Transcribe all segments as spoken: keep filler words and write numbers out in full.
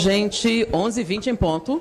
gente, onze e vinte em ponto.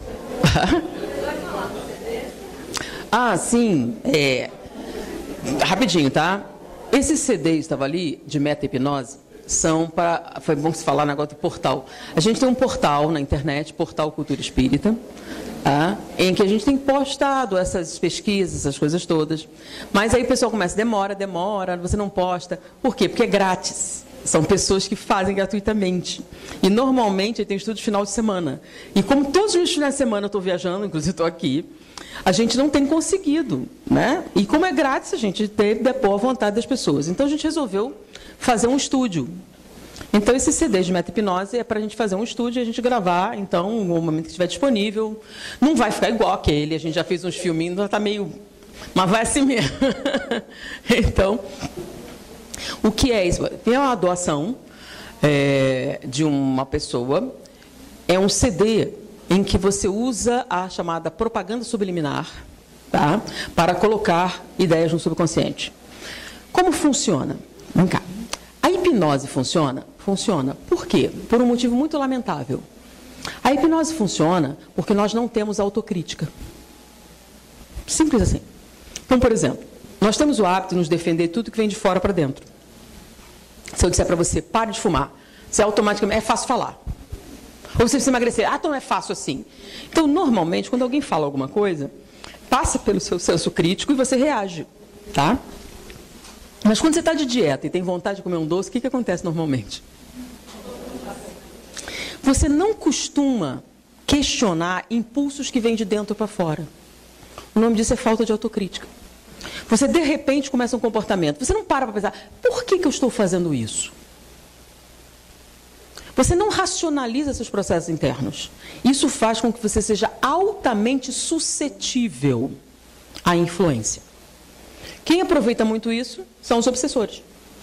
Ah, sim. É... Rapidinho, tá? Esses C Ds estava ali, de meta-hipnose, são para... Foi bom se falar no negócio do portal. A gente tem um portal na internet, Portal Cultura Espírita, tá? Em que a gente tem postado essas pesquisas, essas coisas todas. Mas aí o pessoal começa, demora, demora, você não posta. Por quê? Porque é grátis. São pessoas que fazem gratuitamente. E, normalmente, tem estudo de final de semana. E como todos os finais de semana eu estou viajando, inclusive estou aqui, a gente não tem conseguido, né? E como é grátis, a gente tem que depor a vontade das pessoas. Então, a gente resolveu fazer um estúdio. Então, esse C D de meta-hipnose é para a gente fazer um estúdio e a gente gravar, então, no momento que estiver disponível. Não vai ficar igual aquele, a gente já fez uns filminhos, está meio... Mas vai assim mesmo. Então... O que é isso? É uma doação é, de uma pessoa, é um C D em que você usa a chamada propaganda subliminar, tá? Para colocar ideias no subconsciente. Como funciona? Vem cá. A hipnose funciona? Funciona. Por quê? Por um motivo muito lamentável. A hipnose funciona porque nós não temos autocrítica. Simples assim. Então, por exemplo, nós temos o hábito de nos defender tudo que vem de fora para dentro. Se eu disser para você, pare de fumar, você automaticamente, é fácil falar. Ou se você emagrecer, ah, então não é fácil assim. Então, normalmente, quando alguém fala alguma coisa, passa pelo seu senso crítico e você reage, tá? Mas quando você está de dieta e tem vontade de comer um doce, o que, que acontece normalmente? Você não costuma questionar impulsos que vêm de dentro para fora. O nome disso é falta de autocrítica. Você, de repente, começa um comportamento. Você não para para pensar, por que, que eu estou fazendo isso? Você não racionaliza seus processos internos. Isso faz com que você seja altamente suscetível à influência. Quem aproveita muito isso são os obsessores.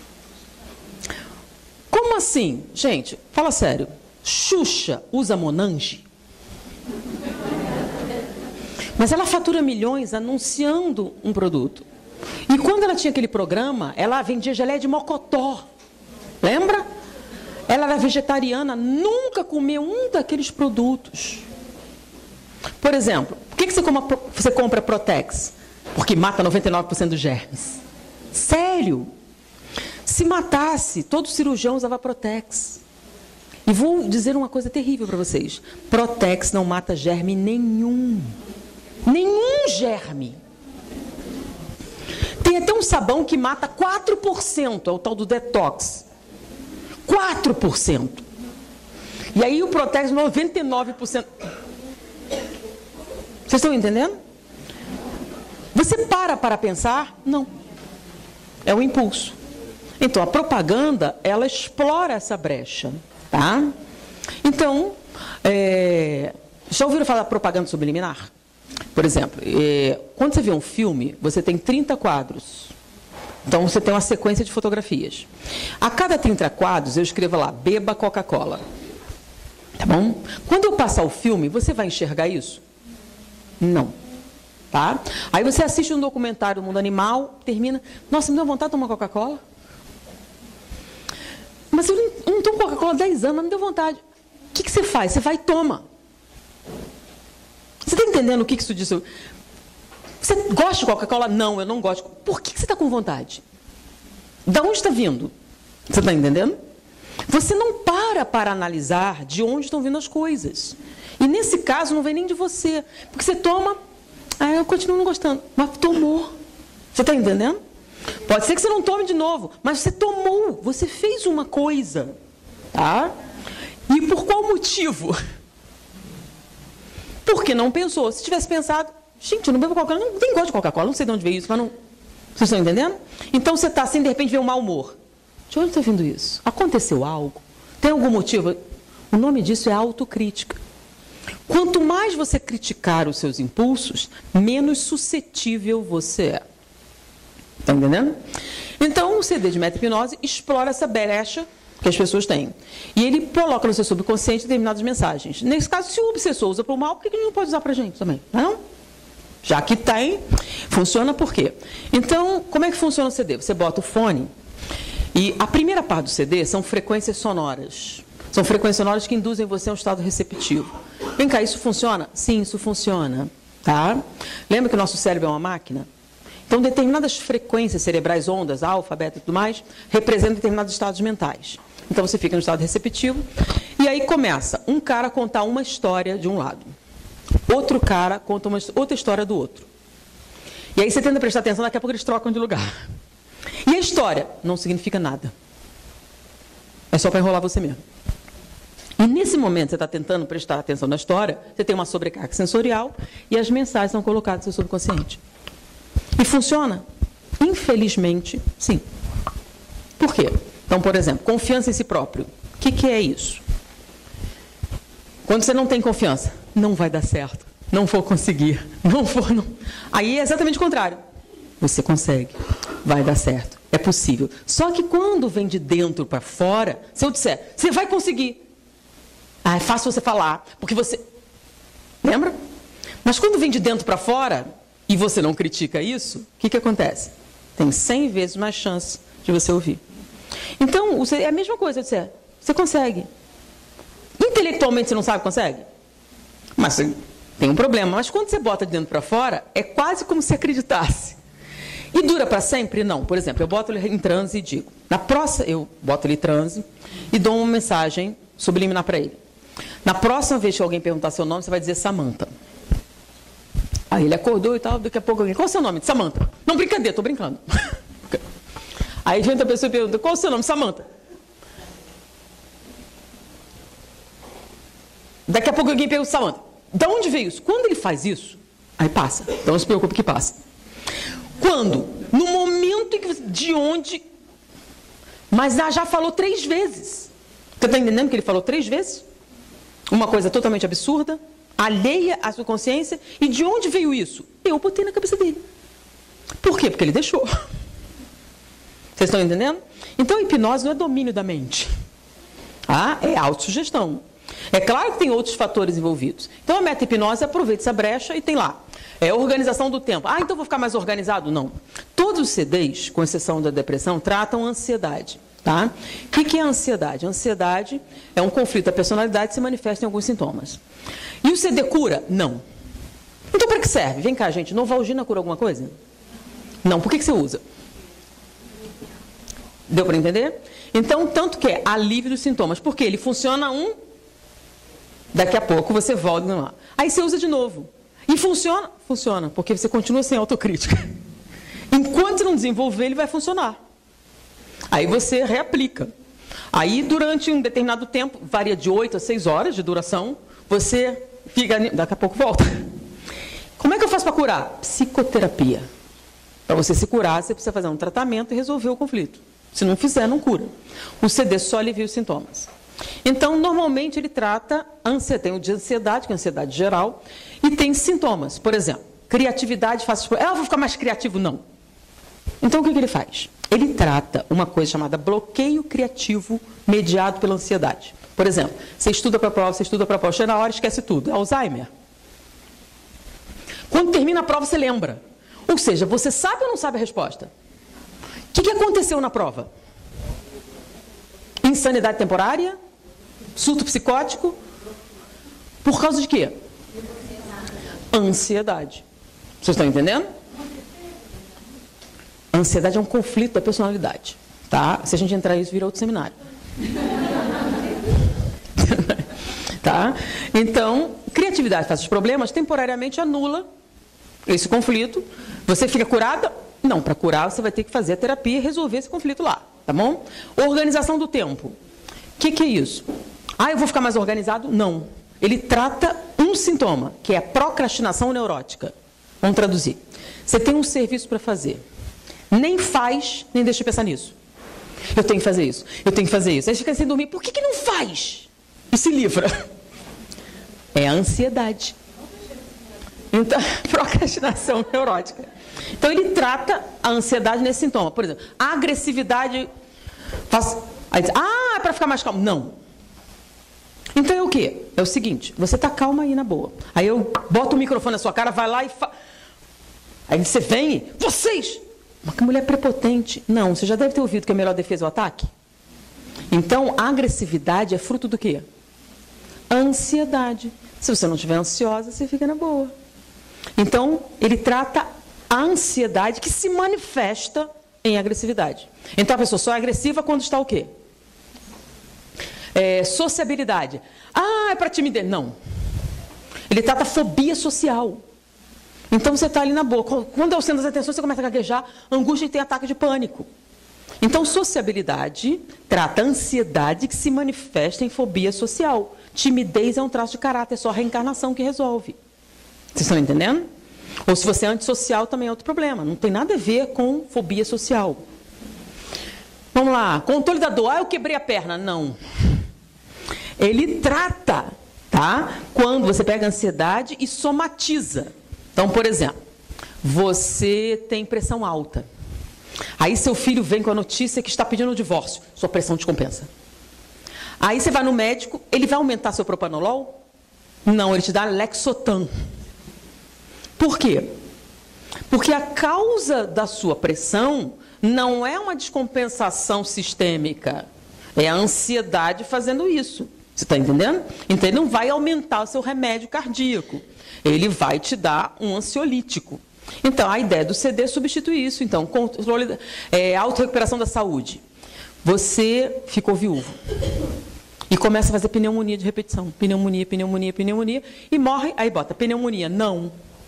Como assim? Gente, fala sério. Xuxa usa Monange? Mas ela fatura milhões anunciando um produto. E quando ela tinha aquele programa, ela vendia geleia de mocotó. Lembra? Ela era vegetariana, nunca comeu um daqueles produtos. Por exemplo, por que você compra, você compra Protex? Porque mata noventa e nove por cento dos germes. Sério? Se matasse, todo cirurgião usava Protex. E vou dizer uma coisa terrível para vocês. Protex não mata germe nenhum. Nenhum germe. Tem até um sabão que mata quatro por cento, é o tal do detox. quatro por cento. E aí o Protex noventa e nove por cento. Vocês estão entendendo? Você para para pensar? Não. É o impulso. Então, a propaganda, ela explora essa brecha. Tá? Então, é... já ouviram falar da propaganda subliminar? Por exemplo, é... quando você vê um filme, você tem trinta quadros. Então, você tem uma sequência de fotografias. A cada trinta quadros, eu escrevo lá, beba Coca-Cola. Tá bom? Quando eu passar o filme, você vai enxergar isso? Não. Tá? Aí você assiste um documentário do mundo animal, termina, nossa, me deu vontade de tomar Coca-Cola? Mas eu não, não tomo Coca-Cola há dez anos, mas me deu vontade. O que, que você faz? Você vai e toma. Você está entendendo o que, que isso diz? Você gosta de Coca-Cola? Não, eu não gosto. Por que, que você está com vontade? De onde está vindo? Você está entendendo? Você não para para analisar de onde estão vindo as coisas. E nesse caso não vem nem de você. Porque você toma, ah, eu continuo não gostando. Mas tomou. Você está entendendo? Pode ser que você não tome de novo, mas você tomou, você fez uma coisa. Tá? E por qual motivo? Porque não pensou. Se tivesse pensado, gente, eu não bebo Coca-Cola, não, nem gosto de Coca-Cola, não sei de onde veio isso, mas não... Vocês estão entendendo? Então você está assim, de repente vem um mau humor. De onde está vindo isso? Aconteceu algo? Tem algum motivo? O nome disso é autocrítica. Quanto mais você criticar os seus impulsos, menos suscetível você é. Está entendendo? Então, o C D de meta-hipnose explora essa brecha que as pessoas têm. E ele coloca no seu subconsciente determinadas mensagens. Nesse caso, se o obsessor usa para o mal, por que ele não pode usar para a gente também? Não? Já que tem, funciona por quê? Então, como é que funciona o C D? Você bota o fone e a primeira parte do C D são frequências sonoras. São frequências sonoras que induzem você a um estado receptivo. Vem cá, isso funciona? Sim, isso funciona. Tá? Lembra que o nosso cérebro é uma máquina? Então, determinadas frequências cerebrais, ondas, alfa, beta e tudo mais, representam determinados estados mentais. Então, você fica no estado receptivo. E aí começa um cara a contar uma história de um lado. Outro cara conta uma, outra história do outro. E aí você tenta prestar atenção, daqui a pouco eles trocam de lugar. E a história não significa nada. É só para enrolar você mesmo. E nesse momento você está tentando prestar atenção na história, você tem uma sobrecarga sensorial e as mensagens são colocadas no seu subconsciente. E funciona? Infelizmente, sim. Por quê? Então, por exemplo, confiança em si próprio. O que, que é isso? Quando você não tem confiança, não vai dar certo, não vou conseguir, não vou... Não. Aí é exatamente o contrário. Você consegue, vai dar certo, é possível. Só que quando vem de dentro para fora, se eu disser, você vai conseguir. Ah, é fácil você falar, porque você... Lembra? Mas quando vem de dentro para fora, e você não critica isso, o que, que acontece? Tem cem vezes mais chance de você ouvir. Então, é a mesma coisa, eu disser, você consegue. Intelectualmente você não sabe que consegue? Mas tem um problema. Mas quando você bota de dentro para fora, é quase como se acreditasse. E dura para sempre? Não. Por exemplo, eu boto ele em transe e digo, na próxima, eu boto ele em transe e dou uma mensagem subliminar para ele. Na próxima vez que alguém perguntar seu nome, você vai dizer Samantha. Aí ele acordou e tal, daqui a pouco alguém, qual é o seu nome? Samantha. Não, brincadeira, estou brincando. Aí vem outra pessoa e pergunta, qual é o seu nome? Samantha. Daqui a pouco alguém pergunta, Samantha, de onde veio isso? Quando ele faz isso, aí passa. Então não se preocupe que passa. Quando? No momento em que você, de onde... Mas já falou três vezes. Você está entendendo que ele falou três vezes? Uma coisa totalmente absurda, alheia à sua consciência. E de onde veio isso? Eu botei na cabeça dele. Por quê? Porque ele deixou. Vocês estão entendendo? Então, a hipnose não é domínio da mente. Ah, é autossugestão. É claro que tem outros fatores envolvidos. Então, a meta-hipnose aproveita essa brecha e tem lá. É organização do tempo. Ah, então vou ficar mais organizado? Não. Todos os C Ds, com exceção da depressão, tratam ansiedade. Tá? O que, que é ansiedade? Ansiedade é um conflito da personalidade que se manifesta em alguns sintomas. E o C D cura? Não. Então, para que serve? Vem cá, gente. Novalgina cura alguma coisa? Não. Por que, que você usa? Deu para entender? Então, tanto que é alívio dos sintomas. Porque ele funciona um, daqui a pouco você volta lá. Aí você usa de novo. E funciona? Funciona, porque você continua sem autocrítica. Enquanto você não desenvolver, ele vai funcionar. Aí você reaplica. Aí, durante um determinado tempo, varia de oito a seis horas de duração, você fica... Daqui a pouco volta. Como é que eu faço para curar? Psicoterapia. Para você se curar, você precisa fazer um tratamento e resolver o conflito. Se não fizer, não cura. O C D só alivia os sintomas. Então, normalmente, ele trata... Ansiedade, tem o de ansiedade, que é a ansiedade geral, e tem sintomas. Por exemplo, criatividade, fácil... Ah, vou ficar mais criativo. Não. Então, o que, que ele faz? Ele trata uma coisa chamada bloqueio criativo mediado pela ansiedade. Por exemplo, você estuda para a prova, você estuda para a prova, chega na hora e esquece tudo. É Alzheimer. Quando termina a prova, você lembra. Ou seja, você sabe ou não sabe a resposta? O que, que aconteceu na prova? Insanidade temporária? Surto psicótico? Por causa de quê? Ansiedade. Vocês estão entendendo? A ansiedade é um conflito da personalidade. Tá? Se a gente entrar nisso, vira outro seminário. Tá? Então, criatividade faz os problemas, temporariamente anula esse conflito. Você fica curada? Não, para curar você vai ter que fazer a terapia e resolver esse conflito lá. Tá bom? Organização do tempo. O que, que é isso? Ah, eu vou ficar mais organizado? Não. Ele trata um sintoma, que é a procrastinação neurótica. Vamos traduzir. Você tem um serviço para fazer. Nem faz, nem deixa de pensar nisso. Eu tenho que fazer isso, eu tenho que fazer isso. Aí fica sem dormir, por que, que não faz? E se livra. É a ansiedade. Então, procrastinação neurótica. Então, ele trata a ansiedade nesse sintoma. Por exemplo, a agressividade... Faz... Aí diz, ah, é para ficar mais calmo. Não. Então, é o quê? É o seguinte, você está calma aí na boa. Aí eu boto o microfone na sua cara, vai lá e... Fa... Aí você vem, vocês... Mas que mulher prepotente. Não, você já deve ter ouvido que a melhor defesa é o ataque. Então, a agressividade é fruto do quê? Ansiedade. Se você não estiver ansiosa, você fica na boa. Então, ele trata a ansiedade que se manifesta em agressividade. Então, a pessoa só é agressiva quando está o quê? É, sociabilidade. Ah, é para timidez. Não. Ele trata a fobia social. Então, você está ali na boa. Quando é o centro das atenções, você começa a gaguejar, angústia e tem ataque de pânico. Então, sociabilidade trata a ansiedade que se manifesta em fobia social. Timidez é um traço de caráter, é só a reencarnação que resolve. Vocês estão entendendo? Ou se você é antissocial, também é outro problema. Não tem nada a ver com fobia social. Vamos lá. Controle da dor. Ah, eu quebrei a perna. Não. Ele trata, tá? Quando você pega a ansiedade e somatiza. Então, por exemplo, você tem pressão alta. Aí seu filho vem com a notícia que está pedindo o divórcio. Sua pressão descompensa. Aí você vai no médico, ele vai aumentar seu propanolol? Não, ele te dá Lexotan. Por quê? Porque a causa da sua pressão não é uma descompensação sistêmica. É a ansiedade fazendo isso. Você está entendendo? Então ele não vai aumentar o seu remédio cardíaco. Ele vai te dar um ansiolítico. Então, a ideia do C D é substituir isso. Então, controle, é, autorrecuperação da saúde. Você ficou viúvo. E começa a fazer pneumonia de repetição. Pneumonia, pneumonia, pneumonia. E morre, aí bota pneumonia. Não.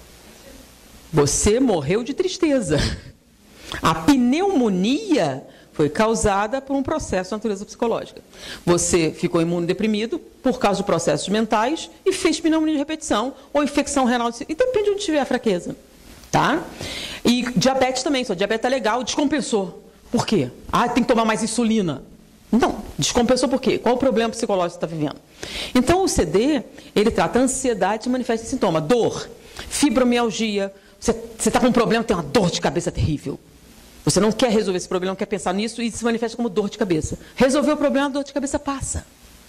Você morreu de tristeza. A pneumonia foi causada por um processo de natureza psicológica. Você ficou imunodeprimido por causa de processos mentais e fez pneumonia de repetição ou infecção renal. E depende de onde tiver a fraqueza. Tá? E diabetes também, só diabetes é legal, descompensou. Por quê? Ah, tem que tomar mais insulina. Não, descompensou por quê? Qual o problema psicológico que você está vivendo? Então, o C D, ele trata a ansiedade e manifesta sintoma. Dor, fibromialgia, você está com um problema, tem uma dor de cabeça terrível. Você não quer resolver esse problema, não quer pensar nisso e se manifesta como dor de cabeça. Resolveu o problema, a dor de cabeça passa.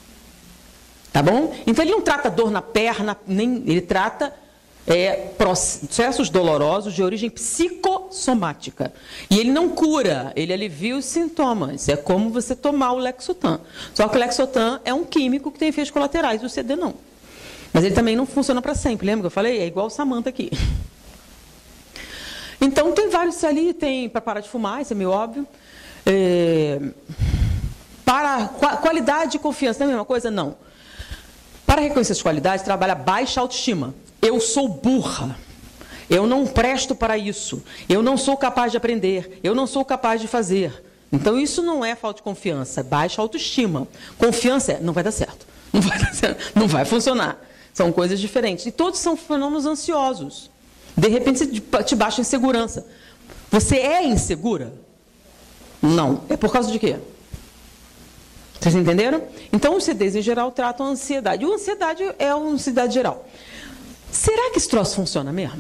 Tá bom? Então, ele não trata dor na perna, nem ele trata... É, processos dolorosos de origem psicossomática. E ele não cura, ele alivia os sintomas. É como você tomar o Lexotan. Só que o Lexotan é um químico que tem efeitos colaterais, o C D não. Mas ele também não funciona para sempre. Lembra que eu falei? É igual o Samanta aqui. Então, tem vários ali, tem para parar de fumar, isso é meio óbvio. É, para qualidade e confiança, não é a mesma coisa? Não. Para reconhecer as qualidades, trabalha baixa autoestima. Eu sou burra, eu não presto para isso, eu não sou capaz de aprender, eu não sou capaz de fazer. Então, isso não é falta de confiança, é baixa autoestima. Confiança é, não vai dar certo, não vai dar certo, não vai funcionar. São coisas diferentes. E todos são fenômenos ansiosos. De repente, você te baixa insegurança. Você é insegura? Não. É por causa de quê? Vocês entenderam? Então, os C Ds, em geral, tratam a ansiedade. E a ansiedade é a ansiedade geral. Será que esse troço funciona mesmo?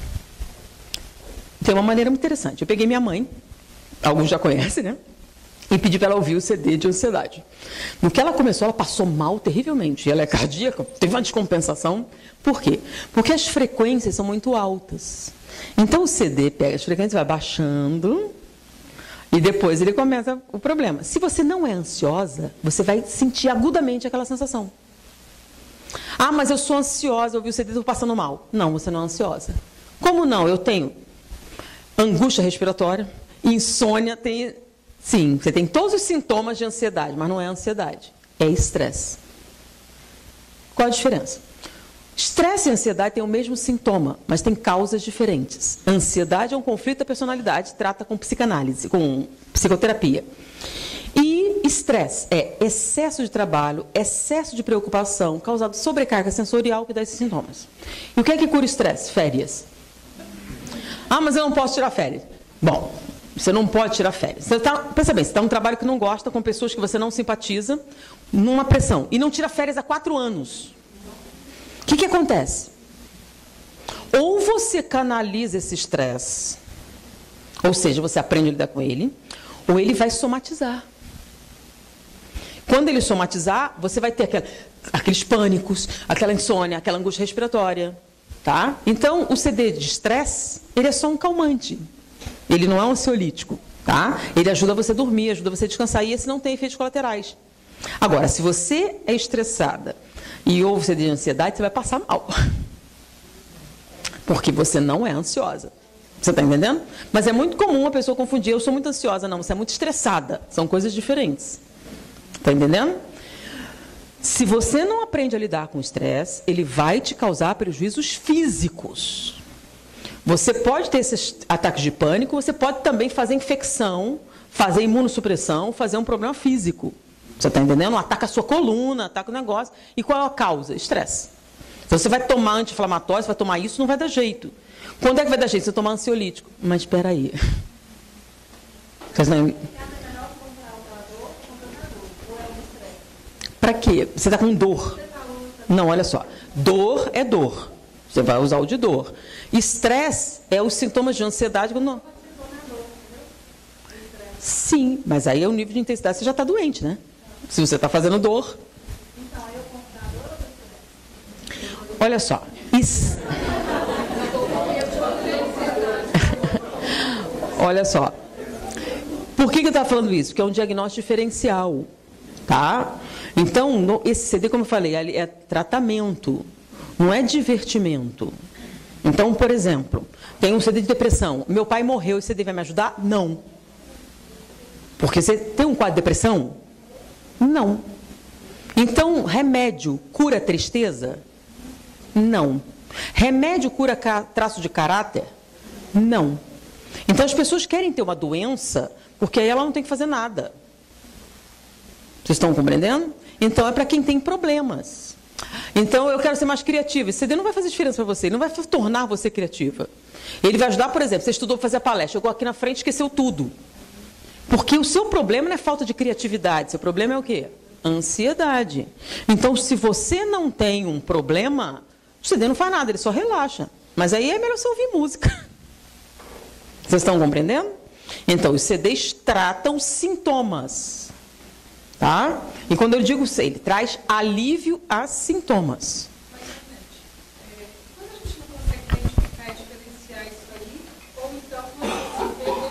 Tem uma maneira muito interessante. Eu peguei minha mãe, alguns já conhecem, né? E pedi para ela ouvir o C D de ansiedade. No que ela começou, ela passou mal terrivelmente. Ela é cardíaca, teve uma descompensação. Por quê? Porque as frequências são muito altas. Então, o C D pega as frequências, vai baixando... E depois ele começa o problema. Se você não é ansiosa, você vai sentir agudamente aquela sensação. Ah, mas eu sou ansiosa, eu ouvi o C D, estou passando mal. Não, você não é ansiosa. Como não? Eu tenho angústia respiratória, insônia, tem... Sim, você tem todos os sintomas de ansiedade, mas não é ansiedade, é estresse. Qual a diferença? Estresse e ansiedade têm o mesmo sintoma, mas têm causas diferentes. A ansiedade é um conflito da personalidade, trata com psicanálise, com psicoterapia. E estresse é excesso de trabalho, excesso de preocupação, causado sobrecarga sensorial que dá esses sintomas. E o que é que cura o estresse? Férias. Ah, mas eu não posso tirar férias. Bom, você não pode tirar férias. Você tá, pensa bem, você está num trabalho que não gosta, com pessoas que você não simpatiza, numa pressão, e não tira férias há quatro anos. O que, que acontece? Ou você canaliza esse estresse, ou seja, você aprende a lidar com ele, ou ele vai somatizar. Quando ele somatizar, você vai ter aquela, aqueles pânicos, aquela insônia, aquela angústia respiratória. Tá? Então, o C D de estresse, ele é só um calmante. Ele não é um ansiolítico. tá? Ele ajuda você a dormir, ajuda você a descansar, e esse não tem efeitos colaterais. Agora, se você é estressada e ou você tem ansiedade, você vai passar mal. Porque você não é ansiosa. Você está entendendo? Mas é muito comum a pessoa confundir, eu sou muito ansiosa. Não, você é muito estressada. São coisas diferentes. Está entendendo? Se você não aprende a lidar com o estresse, ele vai te causar prejuízos físicos. Você pode ter esses ataques de pânico, você pode também fazer infecção, fazer imunossupressão, fazer um problema físico. Você está entendendo? Ataca a sua coluna, ataca o negócio. E qual é a causa? Estresse. Então, você vai tomar anti-inflamatório, você vai tomar isso, não vai dar jeito. Quando é que vai dar jeito? Você tomar ansiolítico. Mas espera aí. Vocês não... Para quê? Você está com dor. Não, olha só. Dor é dor. Você vai usar o de dor. Estresse é os sintomas de ansiedade. Não... Sim, mas aí é o nível de intensidade. Você já está doente, né? Se você está fazendo dor. Olha só. Isso... Olha só. Por que, que eu estava falando isso? Porque é um diagnóstico diferencial. Tá? Então, no, esse C D, como eu falei, é tratamento, não é divertimento. Então, por exemplo, tem um C D de depressão. Meu pai morreu, esse C D vai me ajudar? Não. Porque você tem um quadro de depressão? Não. Então, remédio cura tristeza? Não. Remédio cura traço de caráter? Não. Então, as pessoas querem ter uma doença, porque aí ela não tem que fazer nada. Vocês estão compreendendo? Então, é para quem tem problemas. Então, eu quero ser mais criativa. Esse C D não vai fazer diferença para você, ele não vai tornar você criativa. Ele vai ajudar, por exemplo, você estudou para fazer a palestra, chegou aqui na frente e esqueceu tudo. Porque o seu problema não é falta de criatividade, seu problema é o quê? Ansiedade. Então, se você não tem um problema, o C D não faz nada, ele só relaxa. Mas aí é melhor você ouvir música. Vocês estão compreendendo? Então, os C Ds tratam sintomas. Tá? E quando eu digo isso, ele traz alívio a sintomas. Mas, quando a gente não consegue identificar e diferenciar isso aí, ou então nós vemos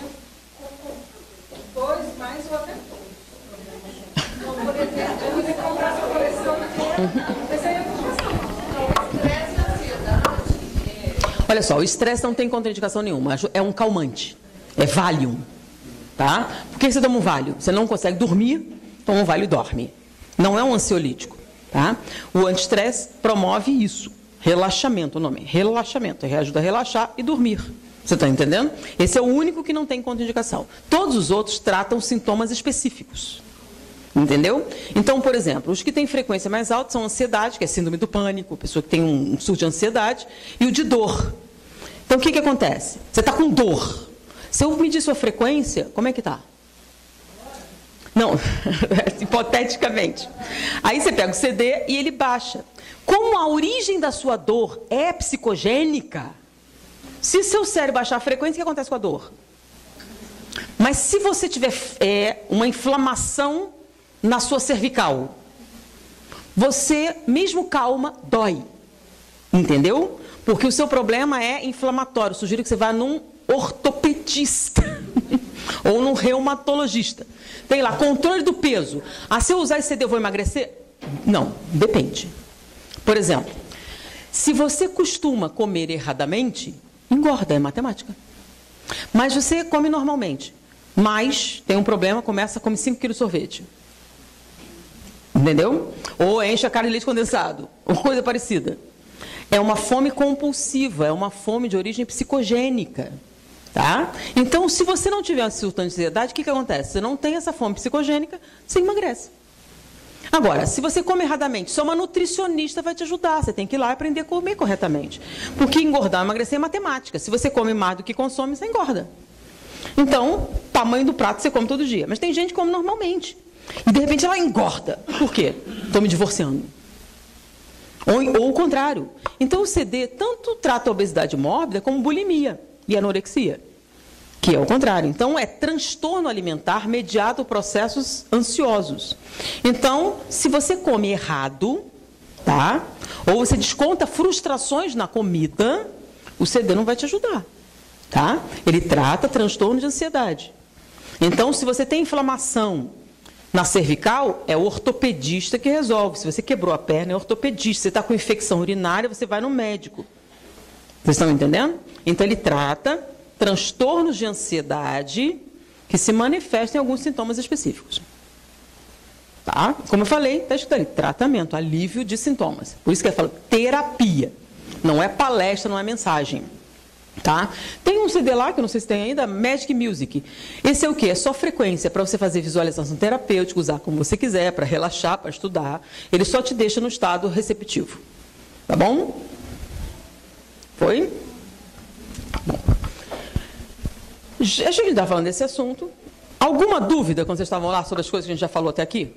com dois, mais ou até todos. Então, por exemplo, eu vou comprar essa coleção de... Mas aí eu vou passar. Então, estresse e ansiedade. Olha só, o estresse não tem contraindicação nenhuma, é um calmante, é Valium, tá? Por que você toma um Valium? Você não consegue dormir, toma um Valium e dorme. Não é um ansiolítico, tá? O antiestresse promove isso, relaxamento, o nome, relaxamento, ele ajuda a relaxar e dormir. Você está entendendo? Esse é o único que não tem contraindicação. Todos os outros tratam sintomas específicos. Entendeu? Então, por exemplo, os que têm frequência mais alta são a ansiedade, que é síndrome do pânico, a pessoa que tem um surto de ansiedade, e o de dor. Então, o que, que acontece? Você está com dor. Se eu medir sua frequência, como é que está? Não, hipoteticamente. Aí você pega o C D e ele baixa. Como a origem da sua dor é psicogênica, se seu cérebro baixar a frequência, o que acontece com a dor? Mas se você tiver é, uma inflamação na sua cervical, você, mesmo calma, dói. Entendeu? Porque o seu problema é inflamatório. Eu sugiro que você vá num ortopedista ou num reumatologista. Tem lá, controle do peso. Ah, se eu usar esse C D, eu vou emagrecer? Não, depende. Por exemplo, se você costuma comer erradamente, engorda, é matemática. Mas você come normalmente. Mas tem um problema, começa a comer cinco quilos de sorvete. Entendeu? Ou enche a cara de leite condensado, ou coisa parecida. É uma fome compulsiva, é uma fome de origem psicogênica. Tá? Então, se você não tiver surto de ansiedade, o que, que acontece? Você não tem essa fome psicogênica, você emagrece. Agora, se você come erradamente, só uma nutricionista vai te ajudar. Você tem que ir lá e aprender a comer corretamente. Porque engordar e emagrecer é matemática. Se você come mais do que consome, você engorda. Então, tamanho do prato você come todo dia. Mas tem gente que come normalmente. E, de repente, ela engorda. Por quê? Estou me divorciando. Ou, ou o contrário. Então, o C D tanto trata a obesidade mórbida como bulimia e anorexia, que é o contrário. Então, é transtorno alimentar mediado por processos ansiosos. Então, se você come errado, tá? Ou você desconta frustrações na comida, o C D não vai te ajudar. Tá? Ele trata transtorno de ansiedade. Então, se você tem inflamação na cervical, é o ortopedista que resolve. Se você quebrou a perna, é o ortopedista. Se você está com infecção urinária, você vai no médico. Vocês estão entendendo? Então, ele trata transtornos de ansiedade que se manifestam em alguns sintomas específicos. Tá? Como eu falei, está escrito ali, tratamento, alívio de sintomas. Por isso que eu falo terapia. Não é palestra, não é mensagem. Tá? Tem um C D lá, que eu não sei se tem ainda, Magic Music. Esse é o quê? É só frequência, para você fazer visualização terapêutica, usar como você quiser, para relaxar, para estudar. Ele só te deixa no estado receptivo. Tá bom? Foi? Bom. Acho que a gente estava falando desse assunto. Alguma dúvida quando vocês estavam lá sobre as coisas que a gente já falou até aqui?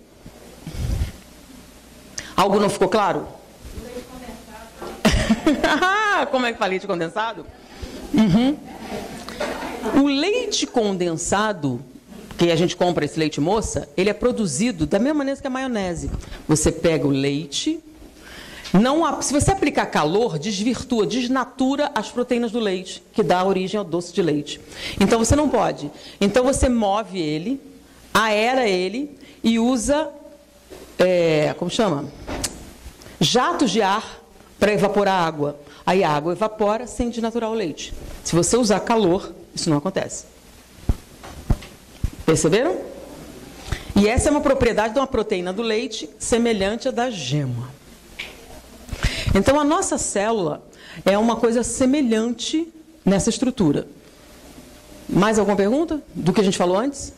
Algo não ficou claro? Leite condensado. Como é que fala leite condensado? Uhum. O leite condensado, que a gente compra esse leite moça, ele é produzido da mesma maneira que a maionese. Você pega o leite, não, se você aplicar calor, desvirtua, desnatura as proteínas do leite, que dá origem ao doce de leite. Então você não pode. Então você move ele, aera ele e usa, é, como chama? Jatos de ar para evaporar a água. Aí a água evapora sem desnaturar o leite. Se você usar calor, isso não acontece. Perceberam? E essa é uma propriedade de uma proteína do leite semelhante à da gema. Então a nossa célula é uma coisa semelhante nessa estrutura. Mais alguma pergunta do que a gente falou antes?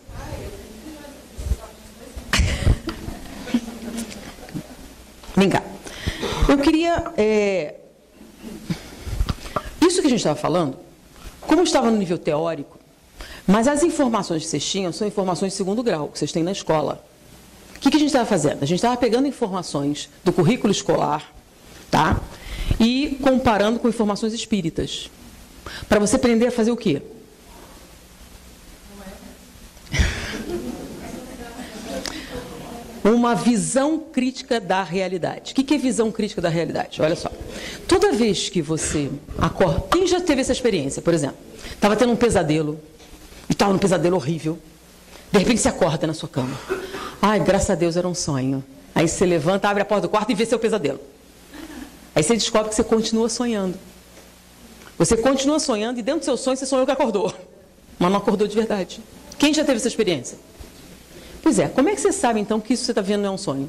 Vem cá. Eu queria... É... Isso que a gente estava falando, como estava no nível teórico, mas as informações que vocês tinham são informações de segundo grau, que vocês têm na escola. O que, que a gente estava fazendo? A gente estava pegando informações do currículo escolar, tá? E comparando com informações espíritas. Para você aprender a fazer o quê? Uma visão crítica da realidade. O que é visão crítica da realidade? Olha só. Toda vez que você acorda... Quem já teve essa experiência, por exemplo? Estava tendo um pesadelo. E estava num pesadelo horrível. De repente você acorda na sua cama. Ai, graças a Deus, era um sonho. Aí você levanta, abre a porta do quarto e vê seu pesadelo. Aí você descobre que você continua sonhando. Você continua sonhando e dentro do seu sonho você sonhou que acordou. Mas não acordou de verdade. Quem já teve essa experiência? Pois é, como é que você sabe então que isso que você está vendo não é um sonho?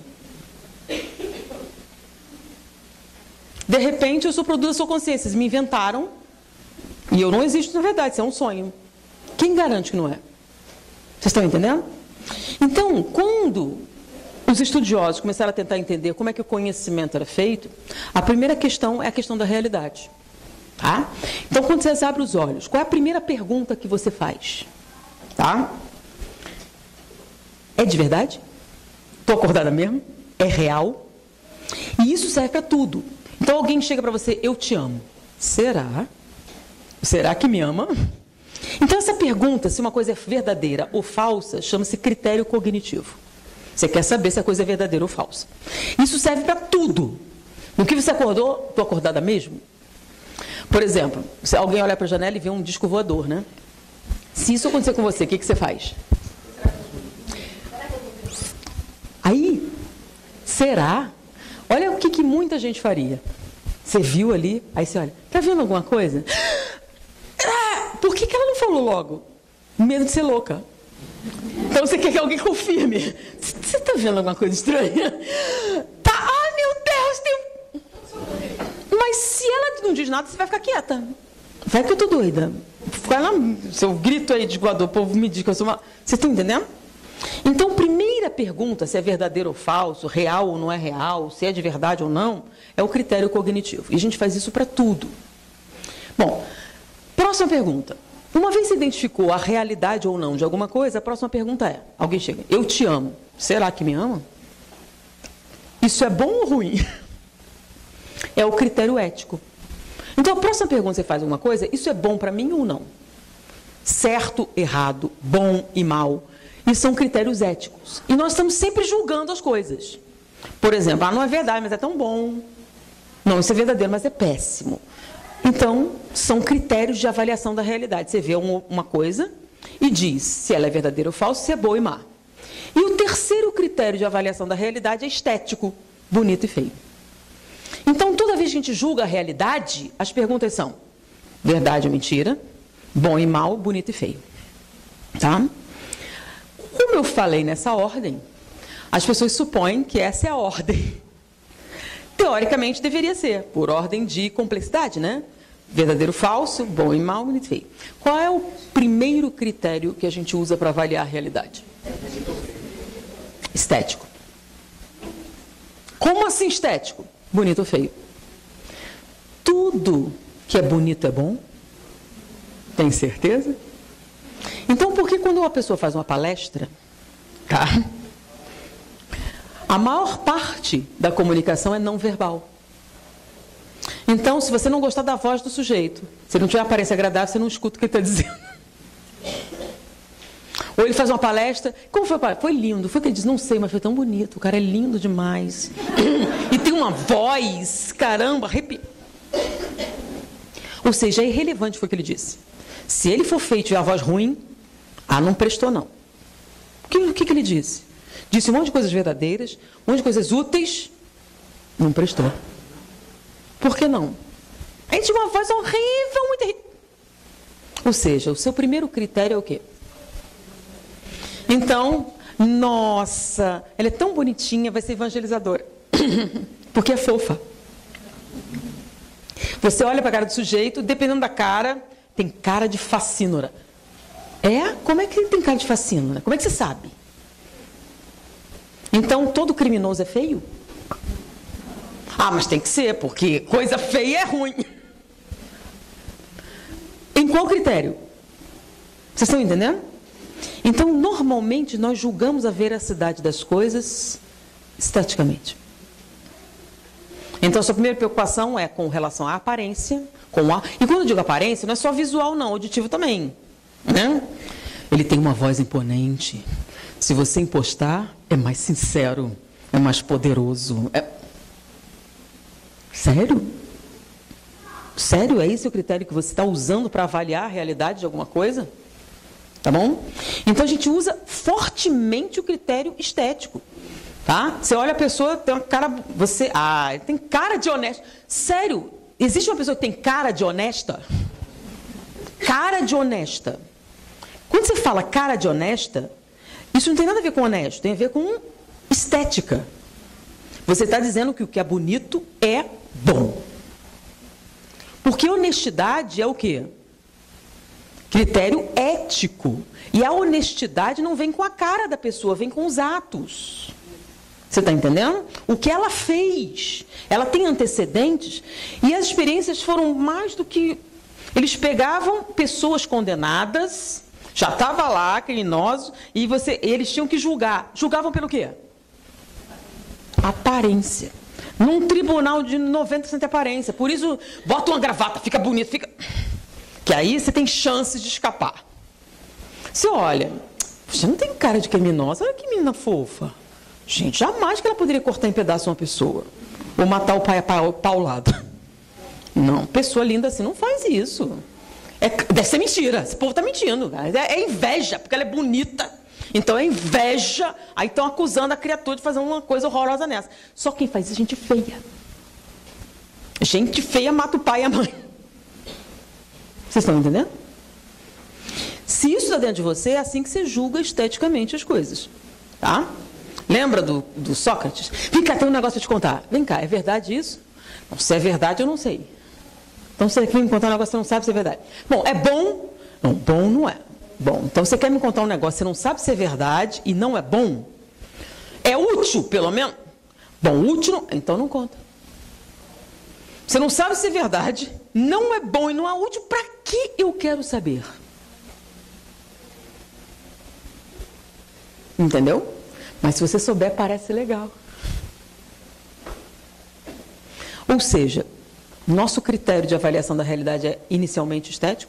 De repente eu sou produto da sua consciência. Vocês me inventaram e eu não existo na verdade, isso é um sonho. Quem garante que não é? Vocês estão entendendo? Então, quando os estudiosos começaram a tentar entender como é que o conhecimento era feito, a primeira questão é a questão da realidade. Tá? Então, quando você abre os olhos, qual é a primeira pergunta que você faz? Tá? É de verdade? Estou acordada mesmo? É real? E isso serve para tudo. Então alguém chega para você, eu te amo. Será? Será que me ama? Então essa pergunta, se uma coisa é verdadeira ou falsa, chama-se critério cognitivo. Você quer saber se a coisa é verdadeira ou falsa. Isso serve para tudo. No que você acordou, estou acordada mesmo? Por exemplo, se alguém olha para a janela e vê um disco voador, né? Se isso acontecer com você, o que, que você faz? Aí, será? Olha o que, que muita gente faria. Você viu ali, aí você olha, tá vendo alguma coisa? Ah, por que, que ela não falou logo? Medo de ser louca. Então você quer que alguém confirme. Você tá vendo alguma coisa estranha? Tá, ai meu Deus, tem... Mas se ela não diz nada, você vai ficar quieta. Vai que eu tô doida. Vai lá, seu grito aí de voador, o povo me diz que eu sou uma... Vocês estão entendendo? Então, primeira pergunta, se é verdadeiro ou falso, real ou não é real, se é de verdade ou não, é o critério cognitivo. E a gente faz isso para tudo. Bom, próxima pergunta. Uma vez se identificou a realidade ou não de alguma coisa, a próxima pergunta é, alguém chega, eu te amo, será que me ama? Isso é bom ou ruim? É o critério ético. Então, a próxima pergunta, você faz alguma coisa, isso é bom para mim ou não? Certo, errado, bom e mal. Isso são critérios éticos. E nós estamos sempre julgando as coisas. Por exemplo, ah, não é verdade, mas é tão bom. Não, isso é verdadeiro, mas é péssimo. Então, são critérios de avaliação da realidade. Você vê uma coisa e diz se ela é verdadeira ou falsa, se é boa e má. E o terceiro critério de avaliação da realidade é estético, bonito e feio. Então, toda vez que a gente julga a realidade, as perguntas são verdade ou mentira, bom e mal, bonito e feio. Tá? Como eu falei nessa ordem, as pessoas supõem que essa é a ordem. Teoricamente deveria ser, por ordem de complexidade, né? Verdadeiro, falso, bom e mal, bonito e feio. Qual é o primeiro critério que a gente usa para avaliar a realidade? Estético. Como assim estético? Bonito ou feio? Tudo que é bonito é bom? Tem certeza? Então, por que quando uma pessoa faz uma palestra, tá? A maior parte da comunicação é não verbal. Então, se você não gostar da voz do sujeito, se não tiver aparência agradável, você não escuta o que ele está dizendo. Ou ele faz uma palestra, como foi a palestra? Foi lindo, foi o que ele disse, não sei, mas foi tão bonito, o cara é lindo demais. E tem uma voz, caramba, arrepia. Ou seja, é irrelevante foi o que ele disse. Se ele for feio e tiver a voz ruim, ah, não prestou não. O que, o que, que ele disse? Disse um monte de coisas verdadeiras, um monte de coisas úteis, não prestou. Por que não? A gente tinha uma voz horrível, muito horrível. Ou seja, o seu primeiro critério é o quê? Então, nossa, ela é tão bonitinha, vai ser evangelizadora. Porque é fofa. Você olha para a cara do sujeito, dependendo da cara, tem cara de facínora. É? Como é que ele tem cara de facínora? Como é que você sabe? Então, todo criminoso é feio? Ah, mas tem que ser, porque coisa feia é ruim. Em qual critério? Vocês estão entendendo? Então, normalmente, nós julgamos a veracidade das coisas esteticamente. Então, a sua primeira preocupação é com relação à aparência. Com a... E quando eu digo aparência, não é só visual, não, auditivo também. Né? Ele tem uma voz imponente. Se você impostar, é mais sincero, é mais poderoso. É... Sério? Sério? É esse o critério que você está usando para avaliar a realidade de alguma coisa? Tá bom? Então, a gente usa fortemente o critério estético. Tá? Você olha a pessoa, tem uma cara... Você, ah, tem cara de honesta. Sério? Existe uma pessoa que tem cara de honesta? Cara de honesta. Quando você fala cara de honesta, isso não tem nada a ver com honesto, tem a ver com estética. Você está dizendo que o que é bonito é bom. Porque honestidade é o quê? Critério ético. E a honestidade não vem com a cara da pessoa, vem com os atos. Você está entendendo? O que ela fez. Ela tem antecedentes e as experiências foram mais do que... Eles pegavam pessoas condenadas, já estava lá, criminosos, e você, eles tinham que julgar. Julgavam pelo quê? Aparência. Num tribunal de noventa por cento de aparência. Por isso, bota uma gravata, fica bonito, fica... Que aí você tem chances de escapar. Você olha, você não tem cara de criminosa, olha que menina fofa. Gente, jamais que ela poderia cortar em pedaços uma pessoa. Ou matar o pai paulado. Não, pessoa linda assim não faz isso. É, deve ser mentira, esse povo está mentindo. É, é inveja, porque ela é bonita. Então é inveja, aí estão acusando a criatura de fazer uma coisa horrorosa nessa. Só quem faz isso é gente feia. Gente feia mata o pai e a mãe. Vocês estão entendendo? Se isso está dentro de você, é assim que você julga esteticamente as coisas. Tá? Lembra do, do Sócrates? Vem cá, tem um negócio para te contar. Vem cá, é verdade isso? Não, se é verdade, eu não sei. Então você quer me contar um negócio que você não sabe se é verdade. Bom, é bom? Não, bom não é. Bom, então você quer me contar um negócio que você não sabe se é verdade e não é bom? É útil, pelo menos? Bom, útil, não, então não conta. Você não sabe se é verdade, não é bom e não é útil, para que eu quero saber? Entendeu? Mas se você souber, parece legal. Ou seja, nosso critério de avaliação da realidade é inicialmente estético?